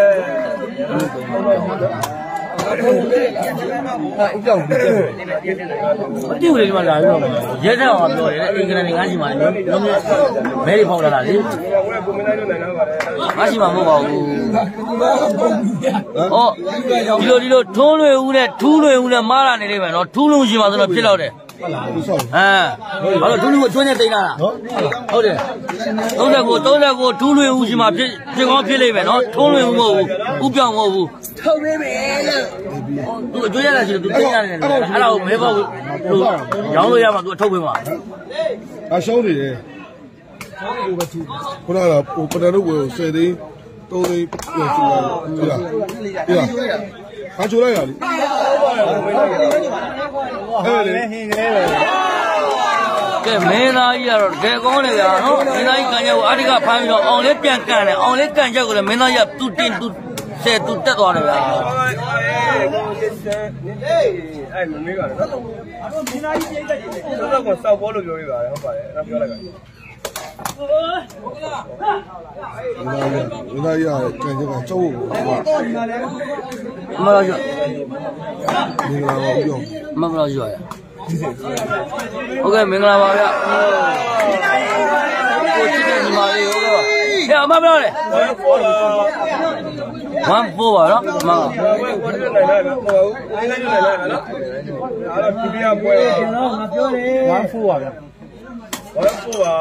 အဲ့ကြောင့်ဒီတက်အတိတ်လေးဒီမှာလာပြီးတော့ရဲတဲ့အောင်ပြောတယ်အင်္ဂလန်ငါးစီမှာလေလုံးမဲတွေဖောက်လာတာလေငါးစီမှာမဟုတ်ပါဘူးဟောဒီလိုဒီလိုထုံးလွယ်ဦးနဲ့ထူးလွယ်ဦးနဲ့မားလာနေလိမ့်မယ်နော်ထူးလုံးရှိမှဆိုတော့ဖြစ်တော့တယ်ဟမ်ဘာလို့ထူးလုံးကိုကျွန်းနဲ့တိတ်လာတာဟုတ်တယ်သုံးတဲ့ကိုသုံးတဲ့ကိုထူးလွယ်ဦးရှိမှဖြစ်ဖြစ်ကောင်းဖြစ်လိမ့်မယ်နော်ထုံးလွယ်ဦးမဟုတ်ဘူးဥပြောင်းမဟုတ်ဘူးထုတ်ပေးမယ်လို့သူအကျွေးရတာရှိလို့သူတိတ်ရတယ်အဲ့ဒါကိုမဲပေါက်လို့ရောင်းလို့ရမှာသူအထုတ်ပေးမှာအရှုံးနေတယ်ခုနကဟိုပဒလို့ကိုဆယ်သိန်းသုံးသိန်းပြန်ချူလာတယ်လားပြလားဟာချူလိုက်ရလေအဲ့လေဟင်းကလေးပဲကဲမင်းသားကြီးကတော့တကယ်ကောင်းတယ်ဗျာနော်မင်းသားကြီးကန်ချက်ကိုအတ္တကဖမ်းပြီးတော့အောင်လေးပြန်ကန်တယ်အောင်လေးကန်ချက်ကိုလည်းမင်းသားကြီးကသူ့တင်သူ့ဆယ်သူ့တက်သွားတယ်ဗျာအဲ့မမေးပါနဲ့နော်မင်းသားကြီးပြိတ်တက်တယ်တော့တော့စောက်ဘောလို့ပြောပြပါတယ်ဟုတ်ပါတယ်အဲ့ဒါပြောလိုက်ပါဝိဒါရကံကြကကျုပ်မလာရမင်္ဂလာပါပြောမင်္ဂလာရဟုတ်ကဲ့မင်္ဂလာပါဗျကိုချစ်တဲ့ညီမလေးဟုတ်ကဲ့ဟဲ့အမပြောလေဝမ်ပိုးပါနော်အမကကိုချစ်နိုင်လိုက်ပါဟုတ်နိုင်လိုက်နိုင်လိုက်နော်အဲ့တော့ပြပြပွဲကျွန်တော်ငါပြောတယ်ဝမ်ပိုးပါဗျဝမ်ပိုးပါ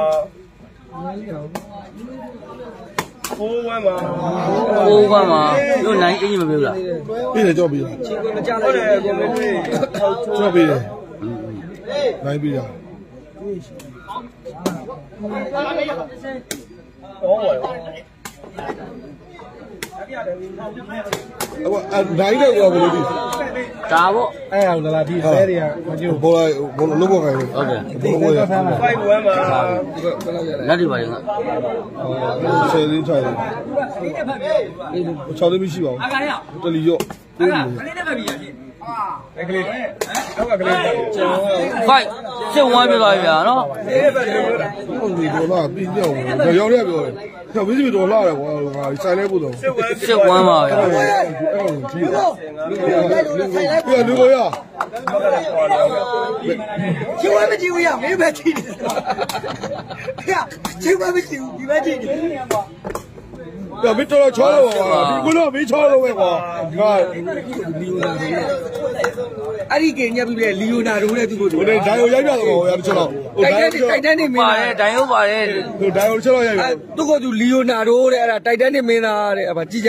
ကိုဝမ်းမှာကိုဝမ်းမှာတို့နိုင်အင်းကြီးမပြောလားပြီးတယ်ကြောက်ပြီးလားချင်းကိုမကြလိုက်တယ်ကိုမတွေ့ကြောက်ပြီးတယ်နိုင်ပြီးတာဟောပါရောအခုနိုင်တယ်ကွာဘယ်လိုဒီဒါပေါ့အဲ့အောင်လာဒီဆဲတွေကမကြည့်ဘောလိုက်ဘောလုံးဘောခိုင်းဟုတ်တယ်ဘောဝဲfive oneမှာလက်ဒီပါရင်ကဆယ်လေးထိုင်၆လေးမရှိပါဘူးတလီရော့အဲ့ဒါကလေးနဲ့ပဲပြီးရချင်းအဲ့ကလေးနောက်ကကလေးကျွန်တော်fiveစစ်ဝမ်းပြသွားပြီဗျာနော်ဒီဘက်ကလေးဟုတ်ပြီဒေါ်လာပြီးပြောင်းတယ်ရောင်းရပြောတယ်တော့မင်းစီဒေါ်လာတယ်ကွာငါဆိုင်လဲပို့တော့စစ်ဝမ်းပါဗျာအဲ့ဒါကြည့်ပြလူကိုရချီဝဲမကြည့်ဘူးရမင်းပဲကြည့်တယ်ဗျာချီဝဲမကြည့်ဘူးဒီပဲကြည့်တယ်야 밑으로 쳐요. 이걸로 미쳐요 왜 봐. 아니 이게 냐비래 리오나르네 두고. 오늘 다이오 야비하고 야 미쳐라. 타이탄닉 타이탄닉 메나. 다이오 봐래. 그 다이오 쳐라 야. 두고도 리오나르래 알아. 타이탄닉 메나래. 봐 지자.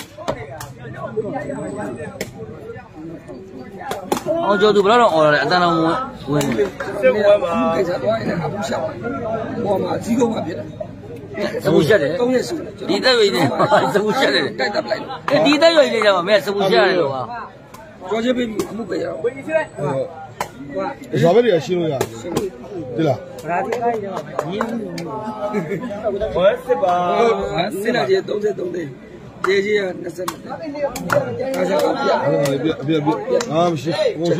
어 저도 뭐라 어래 안다나 원. 그래서 도와야 아부샤. 뭐마 지고마 비라.စပူရှက်တယ်ဒီတက်ရွေနေစပူရှက်တယ်တိုက်တက်လိုက်ဒီတက်ရွေနေကြမှာမဲစပူရှက်ရတယ်လို့ဟာကြောချပေးပြီးအမှုပေးရအောင်ဇာဘရီရှင်းလို့ရတယ်ဒီလားရာဒီကိုင်းကြမှာရင်းဘယ်စစ်ပါစစ်နာကြီးသုံးသုံးသိန်းကျေးကြီးကနှစ်ဆယ်နှစ်အားစားပြပြပြပြအာမရှိမရှိ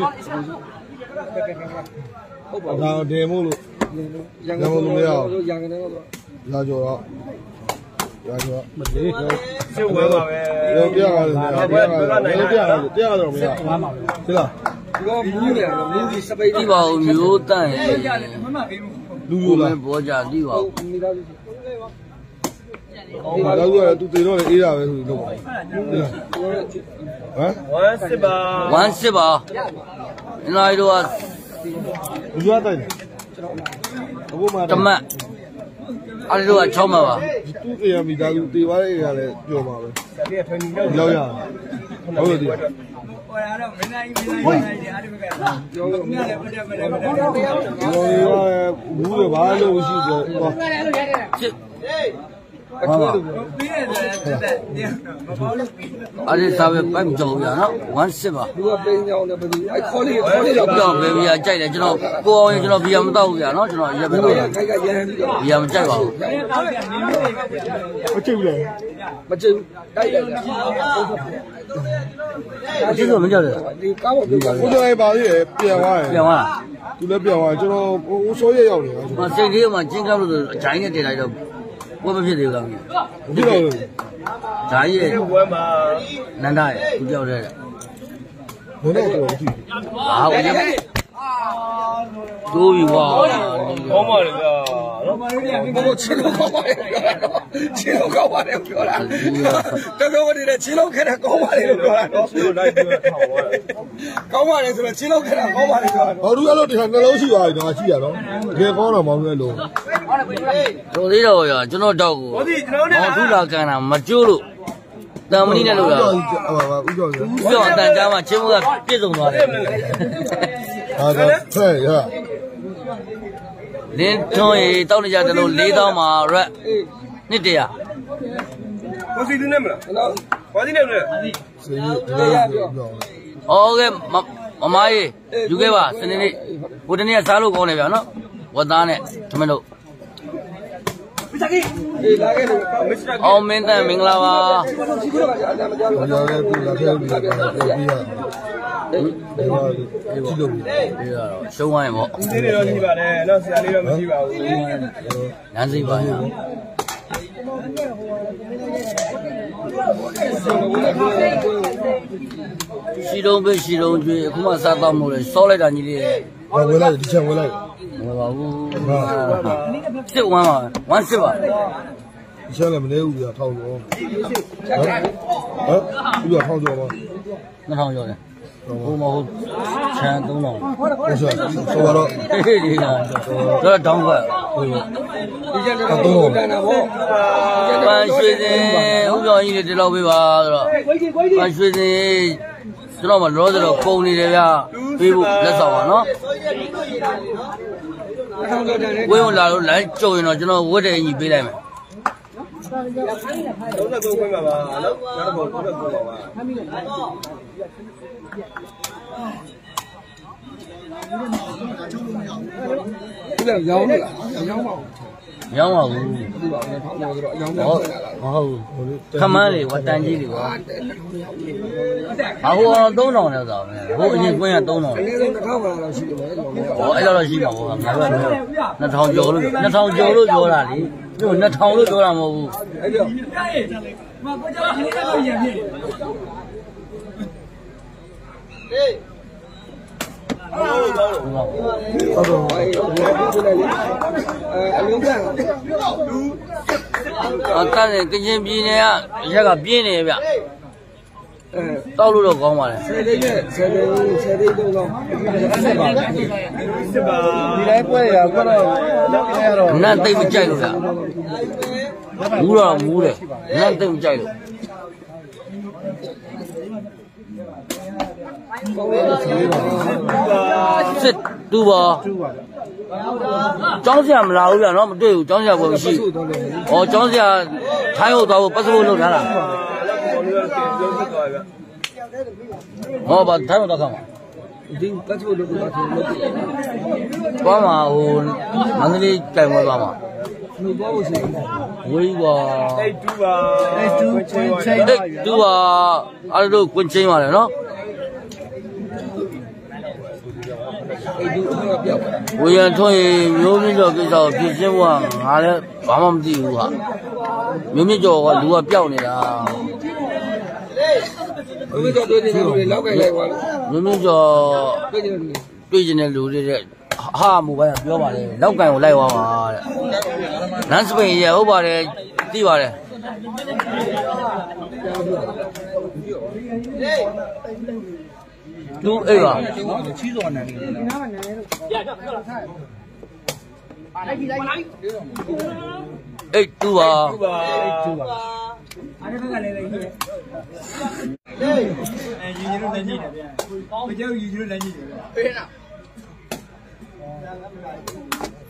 ဟုတ်ပါဒါဒေမို့လို့ရန်ကုန်လို့မရအောင်ရန်ကုန်တော့လာကြောတော့လာကြောမလေးစစ်ဝဲပါပဲရောပြရတယ်ပြရတယ်ပြရတယ်ပြရတယ်တော့မရဝမ်းပါပဲဒီလားဒီကမူးနေတယ်မူးဒီစပိတ်ဒီပါဦးမျိုးတန့်ရတယ်မမပေးဘူးလူယူလာဘောကြဒီပါဦးမိသားစုဟောဒါကတော့သူတေတော့လေအေးတာပဲဆိုလို့ဒီလားဟမ်ဝမ်းစစ်ပါဝမ်းစစ်ပါနိုင်တော့လူရတဲ့အခုမှတမတ်အဲ့လိုကချောင်းမှာပါသူ့အေးမိသားစုတေသွားတဲ့အေးကလည်းပြောပါပဲရောက်ရဟုတ်တယ်ဟိုကတော့မင်းနိုင်မင်းနိုင်အားဒီဘက်ကပြောလို့မြရတယ်ပတ်တယ်ပတ်တယ်ပတ်တယ်ဟိုကဘူးရဘာလို့ရှိတယ်ဟောစစ်妈妈，而且稍微摆不着呀，那完事吧。 如果被鸟那不是，哎，考虑考虑了。 不要被别人摘的，知道，过完知道别人不到呀，那知道也不到。别人摘吧。 我接不来， 不接，带来的。 这个我们叫的。 我这来把这变完， 变完。 就来变完，知道我我说也要的。 嘛，身体嘛，健康不是专业的来着，我不晓得有个。 不知道。 专业。难打的，不叫这的。 我那多去。 啊，我就。多余哇！ 好嘛那个，我七楼高嘛的不要了，七楼高嘛的不要了。这个我的七楼开的高嘛的不要了。七楼来就高嘛的是吧？七楼开的高嘛的不要了。 好多老地方那老去啊，那去啊咯，别搞了嘛，那路。 做的了呀，就那照顾。我土拉干了，没酒了。咱们你那路呀，不要咱家嘛，全部别种了。 啊，对呀。 连从一到你家这路累到嘛，是，你这呀？ 我谁的那么了？我的那么了？ 谁的？ 哦，个妈妈妈耶，有个吧？是你的，我这里三路过来边喏，我打呢，他们都。哦，明白明了吧？收完没？ 你这里头几把嘞？那是哪里头没几把？ 两十一把呀。西东北西东区，恐怕三大木嘞，少来点你的。 我回来，你先回来。 我把我十万嘛，万十吧。 以前那么那屋要套住，啊啊，屋要套住吗？ 那套住的，我嘛我钱都弄。 不是，说完了。 嘿嘿的呀，这当官。 他懂了。 万岁的，我表你的这老辈吧，是吧？万岁的，知道吗？老子了，搞你这边，北部来扫啊，喏。我用那路来教育了，就那我这一辈来没。 都在公会嘛吧？那那都都在公会嘛。有点养了，养嘛。 养嘛不？哦哦，看满的我单机的我。啊，我都弄了咋的？我已经滚下都弄了。我挨到了西嘛，我没有没有，那长脚了，那长脚了脚哪里？哟，那长了脚哪么不？ 他说：“ 啊，但是跟前比呢，这个比呢边，嗯，道路都高嘛嘞。 车的远，车的车的多高？是吧？是吧？你来过呀？过来。 那对不起了，无了无了，那对不起了。是对吧？张先没拉后边，那么对，张先不是。哦，张先他有多少？八十五路上了。哦，把他有多少看嘛？多嘛？我那里盖我多嘛？我一个。哎，对吧？哎，对吧？俺都滚钱嘛了，喏。我原同意苗民叫给啥？比什么？俺嘞爸妈没得有啊。苗民叫我路啊标呢啦。苗民叫对的路的，老该来哇。苗民叫对的那路的这，哈没办法标嘛嘞，老该我来哇嘛。南市本也好吧嘞，对吧嘞？都哎个。哎，都啊。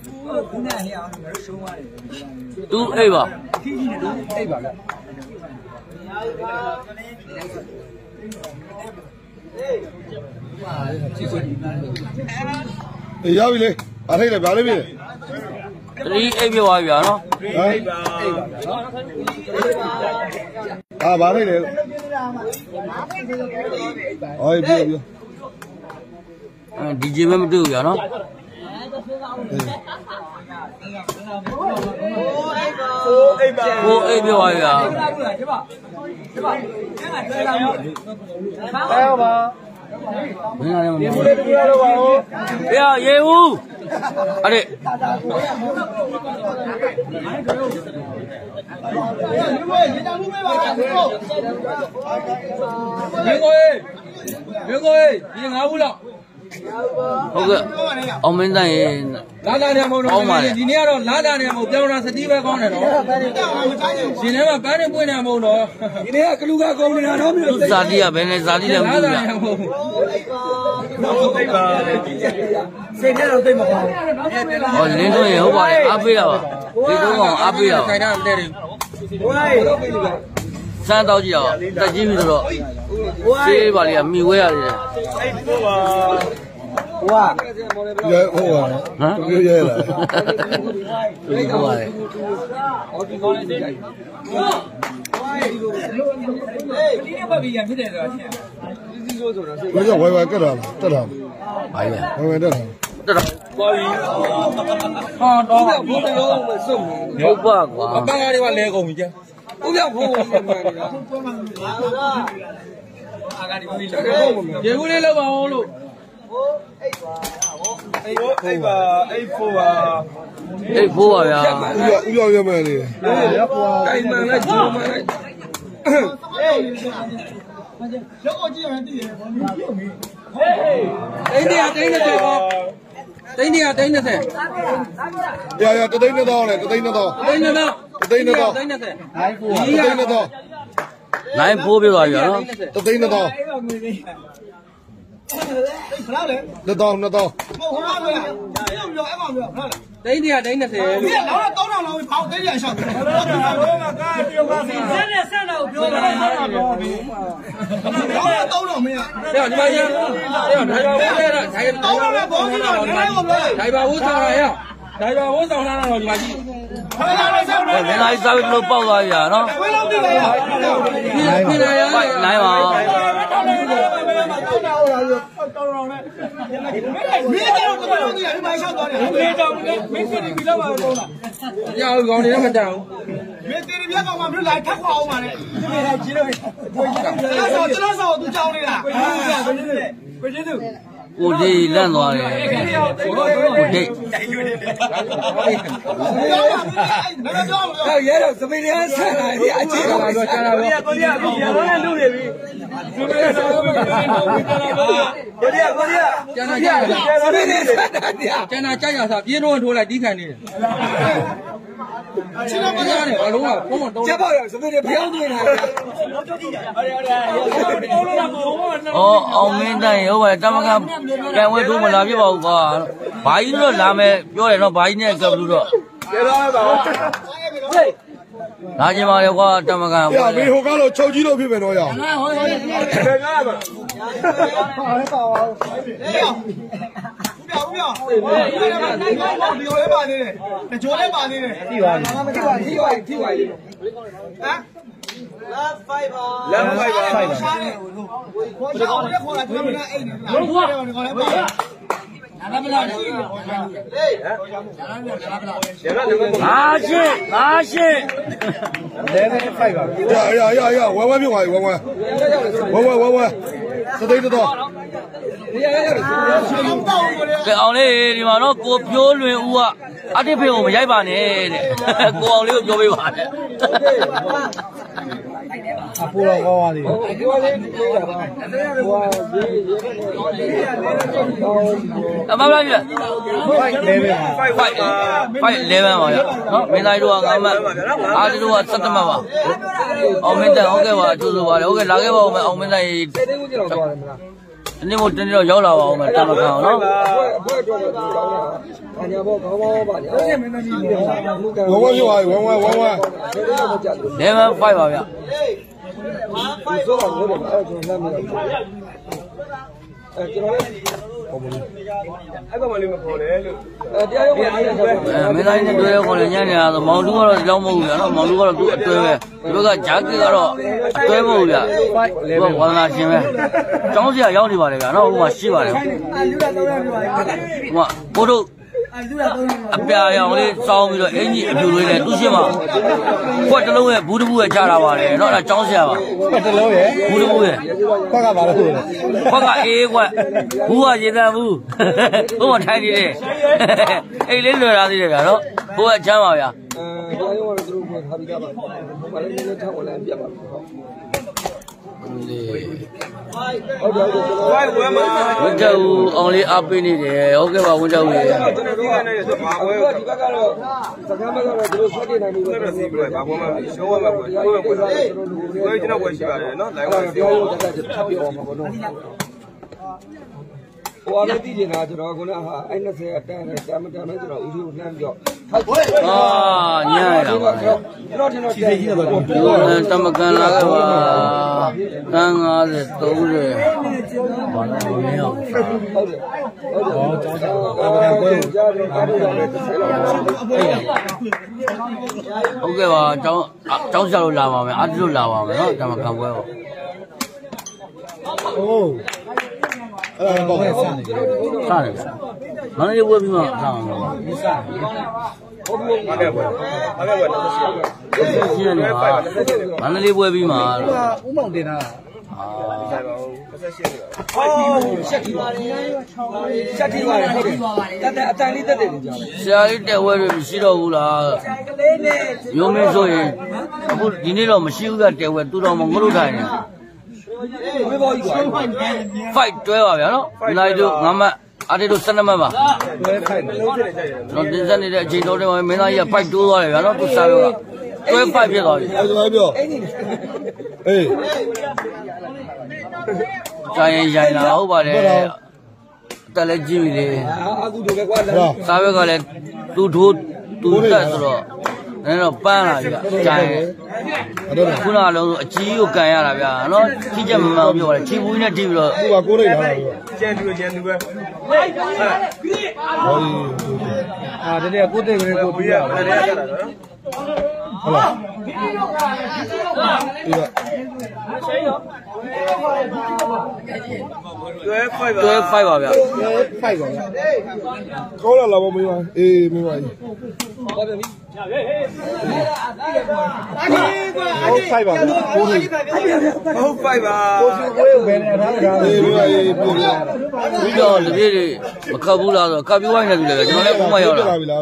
သူအိပ်ပါအိပ်ပါဗျအေးရပြီလေအားထိတ်လေဗာလေးပြီတတိအိပ်ပြသွားပြီဗျာနော်အိပ်ပါအိပ်ပါအာဗာထိတ်လေဟောပြီပြီဒီဂျေမမတွေ့ဘူးဗျာနော်ကိုအိပ်ပြောပါဗျာအဲပါမင်းလည်းမပြောဘူးဗျာရေဦးအဲ့ဒီရေကိုရေကိုဒီငါးဘူးလောက်ဟုတ်ကဲ့အောင်မင်းတိုင်းရေလာလာနေမဟုတ်တော့ဒီနေ့ကတော့လာလာနေမဟုတ်ပြောင်းတာစတိပဲကောင်းတယ်နော်ရှင်ထဲမှာပန်းနေပွင့်နေမဟုတ်တော့ဒီနေ့ကကလူကကောင်းနေတာတော့သူဇာတိကဘယ်နဲ့ဇာတိလဲမသိဘူးဗျာသိပါစိတ်ထဲတော့သိမကောင်းဟောလင်းတို့ရေဟုတ်ပါတယ်အားပေးတာပါဒီတော့အားပေးတာဆိုင်တာတဲ့တယ်ဟိုးစမ်းတော့ကြည့်တော့တက်ကြီးပြီဆိုတော့ဆေးပါလေကမိဝဲရတယ်အဲ့ပို့ပါဟိုကရဲဟိုကဟမ်ပြောရဲလာဒီကောပါတယ်ဟောဒီကောလေးတဲ့ဒီနေ့ပတ်ပြီးရဖြစ်တယ်ဆိုတာရှင်းဒီစီလို့ဆိုတော့ဘယ်ကဝိုင်ဝိုင်ကတ်တာတက်တာဘာလဲဝိုင်ဝိုင်တက်တာတက်တာသွားပြီဟာတော့ဘုံလုံးမစုံဘူးဟုတ်ပါကွာအပန်းကားတွေကလဲကုန်ပြီကျဦးပြောင်းဖို့မှန်နေတာအာဂါဒီပြီးလောက်ရေဘူးလေးလောက်ပါအောင်လို့အိပ်ပါအိပ်အိပ်ပါအိပ်ဖို့ပါအိပ်ဖို့ပါဗျာဦးပြောင်းရမယ်လေကိုင်မှန်လိုက်ဂျိုးမှန်လိုက်ရုပ်ကိုကြည့်ရရင်သိရတယ်ဘာလို့ပြုတ်မင်းဟေးတိန်းတရားတိန်းနေတယ်ပေါ့တိန်းတရားတိန်းနေတယ်ရရတသိန်းနဲ့တော့လေတသိန်းနဲ့တော့တိန်းနေတော့တသိန်းနဲ့တော့တိန်းနေတယ်နိုင်ဖို့တသိန်းနဲ့တော့နိုင်ဖို့ပြသွားပြီနော်တသိန်းနဲ့တော့ဘလောက်လဲနှစ်တော့နှစ်တော့ဟိုဟိုလားပြောပြောပြောအဲ့ကောင်ပြောဘလောက်လဲတိန်းတရားတိန်းနေတယ်လို့ဒီလောက်တော့သုံးထောင်လောက်ဖောက်တိန်းရရှောက်တယ်ဘယ်လိုလဲကကားပြောပါစီဆက်နဲ့ဆက်တော့ပြောပါလားဆက်တော့ပြောပြီတော့သုံးထောင်မင်းရဒီမှာရရဒိုင်ဘာဝဲရဒိုင်သုံးထောင်နဲ့ပေါ်စီတော့ဒိုင်ဘာဝဲဒိုင်ဘာဝဲဆောင်ရရဒိုင်ဘာဝဲဆောင်လာတော့ဒီမှာကြီးမင်းလိုက်စားပြီးလို့ပေါက်သွားပြီနော်ဝဲလုံးပြီလေဒီနေရနိုင်ပါမင်းကတော့ဘယ်လိုလဲဒီမှာရှောက်သွားတယ်မင်းတော့မင်းစီဒီလောက်ပါတော့လားရအောင်ကောင်းနေတော့မတောင်းမင်းတီရီပြကောင်ကမင်းလိုက်ထက်ခွာအောင်ပါလေဒီနေ့လိုက်ကြီးလို့ကိုကြီးကကျွန်တော်ကျွန်တော်ဆောသူကြောင်းနေတာကိုကြီးကကိုကြီးသူကိုလေးလန့်သွားတယ်ကိုလေးရဲတော့သမီးလေးဆန်လာပြီအချင်းတော့ဆန်လာပြီကိုကြီးကရတော့လည်းလူနေပြီသူလည်းဆောကိုကြီးကိုကြီးကိုကြီးကျန်တာကျန်တာသမီးလေးဆန်တာကျန်တာကြိုက်ရစားပြင်းတော့ထိုးလိုက်တီးခံနေတယ်ချင်းမရတယ်ဘာလို့ကဘုံတော့ကျက်ပေါ့ရသမီးလေးဖျောင်းနေတာအော်အောင်မင်းတိုင်းဟုတ်ပါတမကကံဝဲထိုးမလာပြပါဘူးကွာဘာကြီးတော့လာမယ်ပြောတယ်နော်ဘာကြီးနဲ့ကပ်ဘူးတော့ကျေတော့ပါလာကြပါလေကွာတမကပြမေဟိုကတော့ချုပ်ကြီးလို့ဖြစ်မယ်တော့ရအောင်ဟောဟောဘယ်ကားပါဟာလည်းပါပါဦးပြောဦးပြောဒီလိုလေးပါနေတယ်တကြိုးလေးပါနေတယ်သိပါပြီမသိပါထိပါထိပါဟမ်လာဖိုင်ပါလာဖိုင်ပါဖိုင်ပါခေါ်ကြောက်လက်ခေါ်လာကျွန်တော်ကအိတ်နေလားဟုတ်ကဲ့ဒီကောင်လည်းပါနာမလားလေဟေးငါရှင်းငါရှင်းလဲနေဖိုက်ပါရရရရဝဲဝဲပြုတ်ပါပြီဝဲဝဲဝဲဝဲဝဲဝဲသသိန်းတော့ကဲအောင်လေးဒီမှာတော့ကိုပြိုးလွင်ဦးကအတိဖေကိုမရိုက်ပါနဲ့တဲ့ကိုအောင်လေးကိုပြောပေးပါတဲ့အပူတော့ကောင်းပါသေးတယ်ဒီကလေးလေးတာပါဟိုအမမလားပြဖိုက်လေပဲဖိုက်ဖိုက်ဖိုက်လေပဲပါဗျနော်မင်းသားတို့ကငါမအားတို့ကစက်တမပါအောင်မင်းတန်ဟုတ်ကဲ့ပါအတူတူပါလေဟုတ်ကဲ့လာခဲ့ပါဦးမယ်အောင်မင်းသားရေ你我真的要了我们怎么看呢？ 文文就话文文文文， 两万快吧呀？哎，没那你对我来讲呢，忙碌了两毛钱了，忙碌了多对呗，这个价格了对毛钱，我我那行呗，涨价要的吧这个，那我洗吧的，我我都。啊！别呀，我的早没了，哎，你就回来都行嘛。或者老外不得不会加了吧嘞，那来涨些吧。 或者老外不得不会， 花个八了会了， 花个一块，五块钱三五，我我看你嘞，哎，你多少的这个咯？不会钱嘛呀？嗯，我用我的手机他比较吧，我来那个看我来别吧。我这屋往里阿贝你的，我给吧，我这屋。我那弟弟呢，就那个呢哈，哎那谁带那咱们咱们就那屋里难掉。啊，你来了吧？嗯，咱们看那个吧，三个是都是。没有。OK 吧，张张小路拉完没？阿弟路拉完没？咱们看过哟。哦。呃，包括啥的？啥的？那你我比嘛啥的？你啥？八百块，八百块那是现在的嘛？那你我比嘛？五毛的呢？啊。哦，夏天嘛，夏天嘛，好的。但但但你得得的。夏天带我就洗到屋了。有没有说的？不，今天เราไม่洗个带我都到我我都看呢。快对吧？别了，那就俺们阿弟都三十万吧。那真正的今朝的话，没那也快多了，别了都三个，对快别到的。哎，咱也想了，好吧的，带来几位的，三百个来都都都带死了。那个搬了去，家人，湖南那机油干下了别，那提前慢慢表了，起步呢提不了。我过来了，监督监督个。啊，这里过这个过不一样，好了。这个。对，快吧，对，快吧，别，快吧。好了，老婆没完，哎，没完。好快吧，好快吧。比较这边的，我看不了，看不完那个，就来不买了。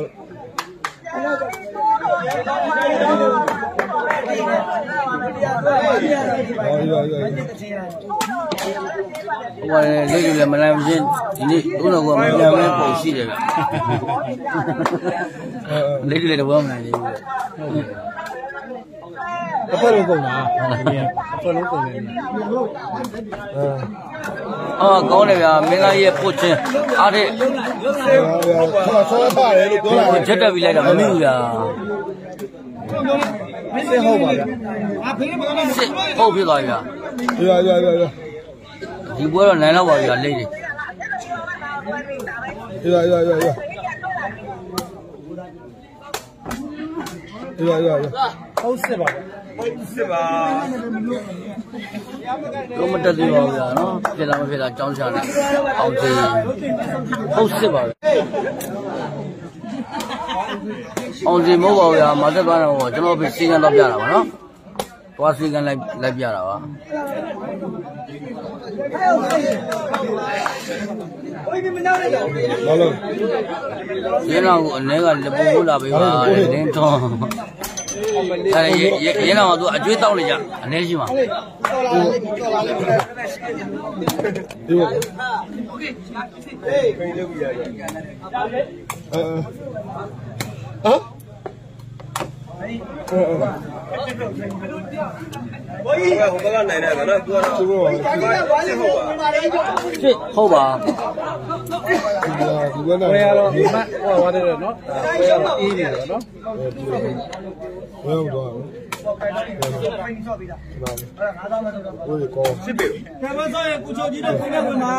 我那这个没来不及，你都那个没来没保险的。那个来的我们那个。不能够拿，不能够拿。嗯。啊，搞那个没那也不钱，阿的。我觉得未来的没有呀。谁好吧？谁好比咋样？对呀对呀对呀。你不要来了吧，也累的。对呀对呀对呀。对呀对呀对呀。好些吧？是吧？我们这地方呀，喏，这咱们非常讲究的，好些，好些吧？好些没包呀，马这边的我，正好被时间到边了吧？喏，多时间来来边了吧？好了，原来我那个那不不那边嘛，连装。哎，也也也让我做，就到了家，联系嘛。嗯。啊？ ဟုတ်ပါဒီကနေ့ဝယ်ရတော့ဒီမှာဟောရတယ်နော်ဝယ်ရတော့အေးနေတယ်နော်ဝယ်တော့ဝယ်ကောစစ်ပြီကမ္ဘာဆိုင်ကိုချိုကြီးတော့ခင်ဗျာဝင်လာ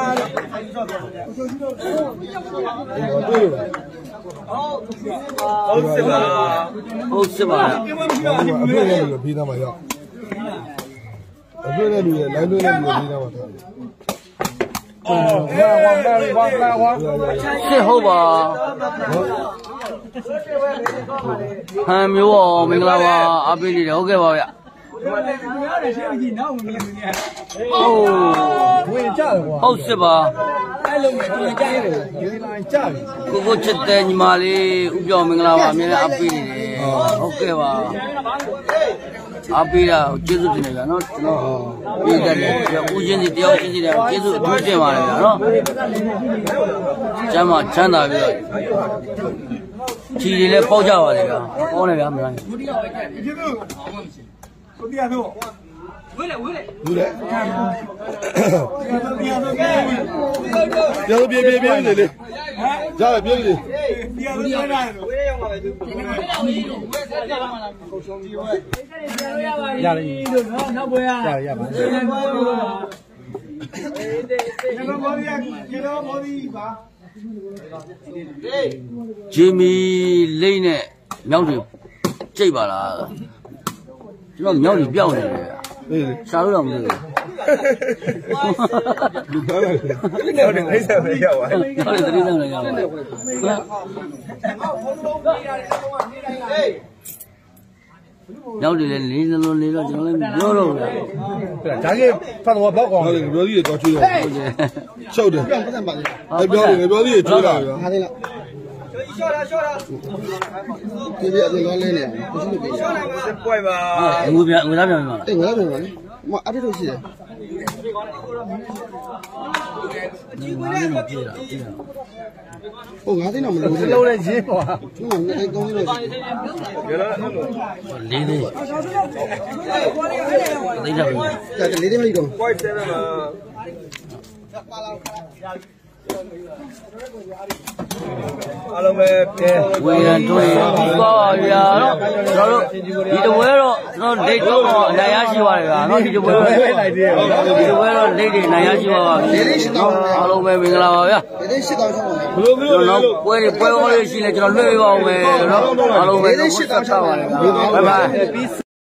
ဟုတ်စစ်ပါဟုတ်စစ်ပါအဖေနဲ့လူပြီးသားမှာရောက်အဖေနဲ့လူရဲ့ line တွေနဲ့လူပြီးသားမှာထားတယ်အော်ဝါဝါဝါဝါဝါစစ်ဟုတ်ပါဟမ်မျိုးရောမင်္ဂလာပါအပေးနေတယ်ဟုတ်ကဲ့ပါဗျဝင်ကြတယ်ကွာဟုတ်စစ်ပါအဲ့လိုမျိုးပြင်ကြရတယ်ဒီလိုကြပြီကိုကိုချစ်တဲ့ညီမလေးဥပြောမင်္ဂလာပါအမြဲတမ်းအပေးနေတယ်ဟုတ်ကဲ့ပါအပေးတာကျေးဇူးတင်တယ်ဗျာနော်ကျွန်တော်ပြည်တယ်ဦးချင်းစီတယောက်ချင်းစီတယ်ကျေးဇူးအထူးတင်ပါတယ်ဗျာနော်ကျမ်းမှာချမ်းသာပြီးတော့ခြေတွေလည်းပေါက်ကြပါလေဗျာပေါင်းတယ်ဗျာမလားကိုတရားတို့ဝေးလေဝေးလေဝေးလေပြောပြေပြေပြေလေလေကြားပြေလေတရားတို့ကြားရတယ်ဝေးရောက်ပါပဲသူရတယ်နောက်ပွဲရရရပါဂျီမီလိမ့်နဲ့မြောက်တွေကြိတ်ပါလားကျွန်တော်မြောက်တွေပြောင်းနေတယ်ရှာလို့တော့မလို့လူသားတယ်မြောက်တွေအိတ်ဆက်ပဲရောက်သွားတယ်မြောက်တွေတိကျနေရောက်သွားတယ်မြောက်တွေလည်းလေးနှလုံးလေးတော့ကျွန်တော်လည်းပြောတော့တယ်ဒါကြီးဖတ်တော့ဘောက်ကောင်တယ်ပြောသေးတယ်တော့ချွေးတော့ဟုတ်တယ်ချုပ်တယ်အဲ့ပြောတယ်ပြောသေးတယ်ချွေးတာဗျာဟာသေးလားရှော့တာရှော့တာဒီပြအလောင်းလေးနေကိုရှိလို့ပြေးရှော့လိုက်ပါစစ်ပွဲပါငွေပြငွေသားပြန်ပြန်ပါအေးငွေသားပြန်ပါလေမအတစ်တော့ရှိတယ်ဟုတ်ငါးသိန်းတော့မလို့ဘူးလုံးနဲ့ရင်းပါဟုတ်ငါးသိန်းကောင်းလို့ရှိတယ်ရလားလေးသေးသိကြပြီဒါလေးသေးမလို့ပွိုက်တယ်လားအားလုံးပဲဝေရန်တွေးပြီးပါပါဗျာနော်ကျွန်တော်တို့ဒီတပွဲတော့ကျွန်တော်ဒိတ်တော့အနိုင်ရရှိပါတယ်ဗျာနော်ဒီတပွဲတော့လိုက်သေးတယ်ဒီတပွဲတော့ဒိတ်တွေအနိုင်ရရှိပါပါအားလုံးပဲမင်္ဂလာပါဗျာဒိတ်ရှစ်တောင်းချောင်းပါဘယ်လိုမျိုးလဲပွဲတွေပွဲဟောလေးရှိလဲကျွန်တော်လွှဲပေးပါဦးမယ်နော်အားလုံးပဲဆက်ပါပါဗျာဘိုင်ဘိုင်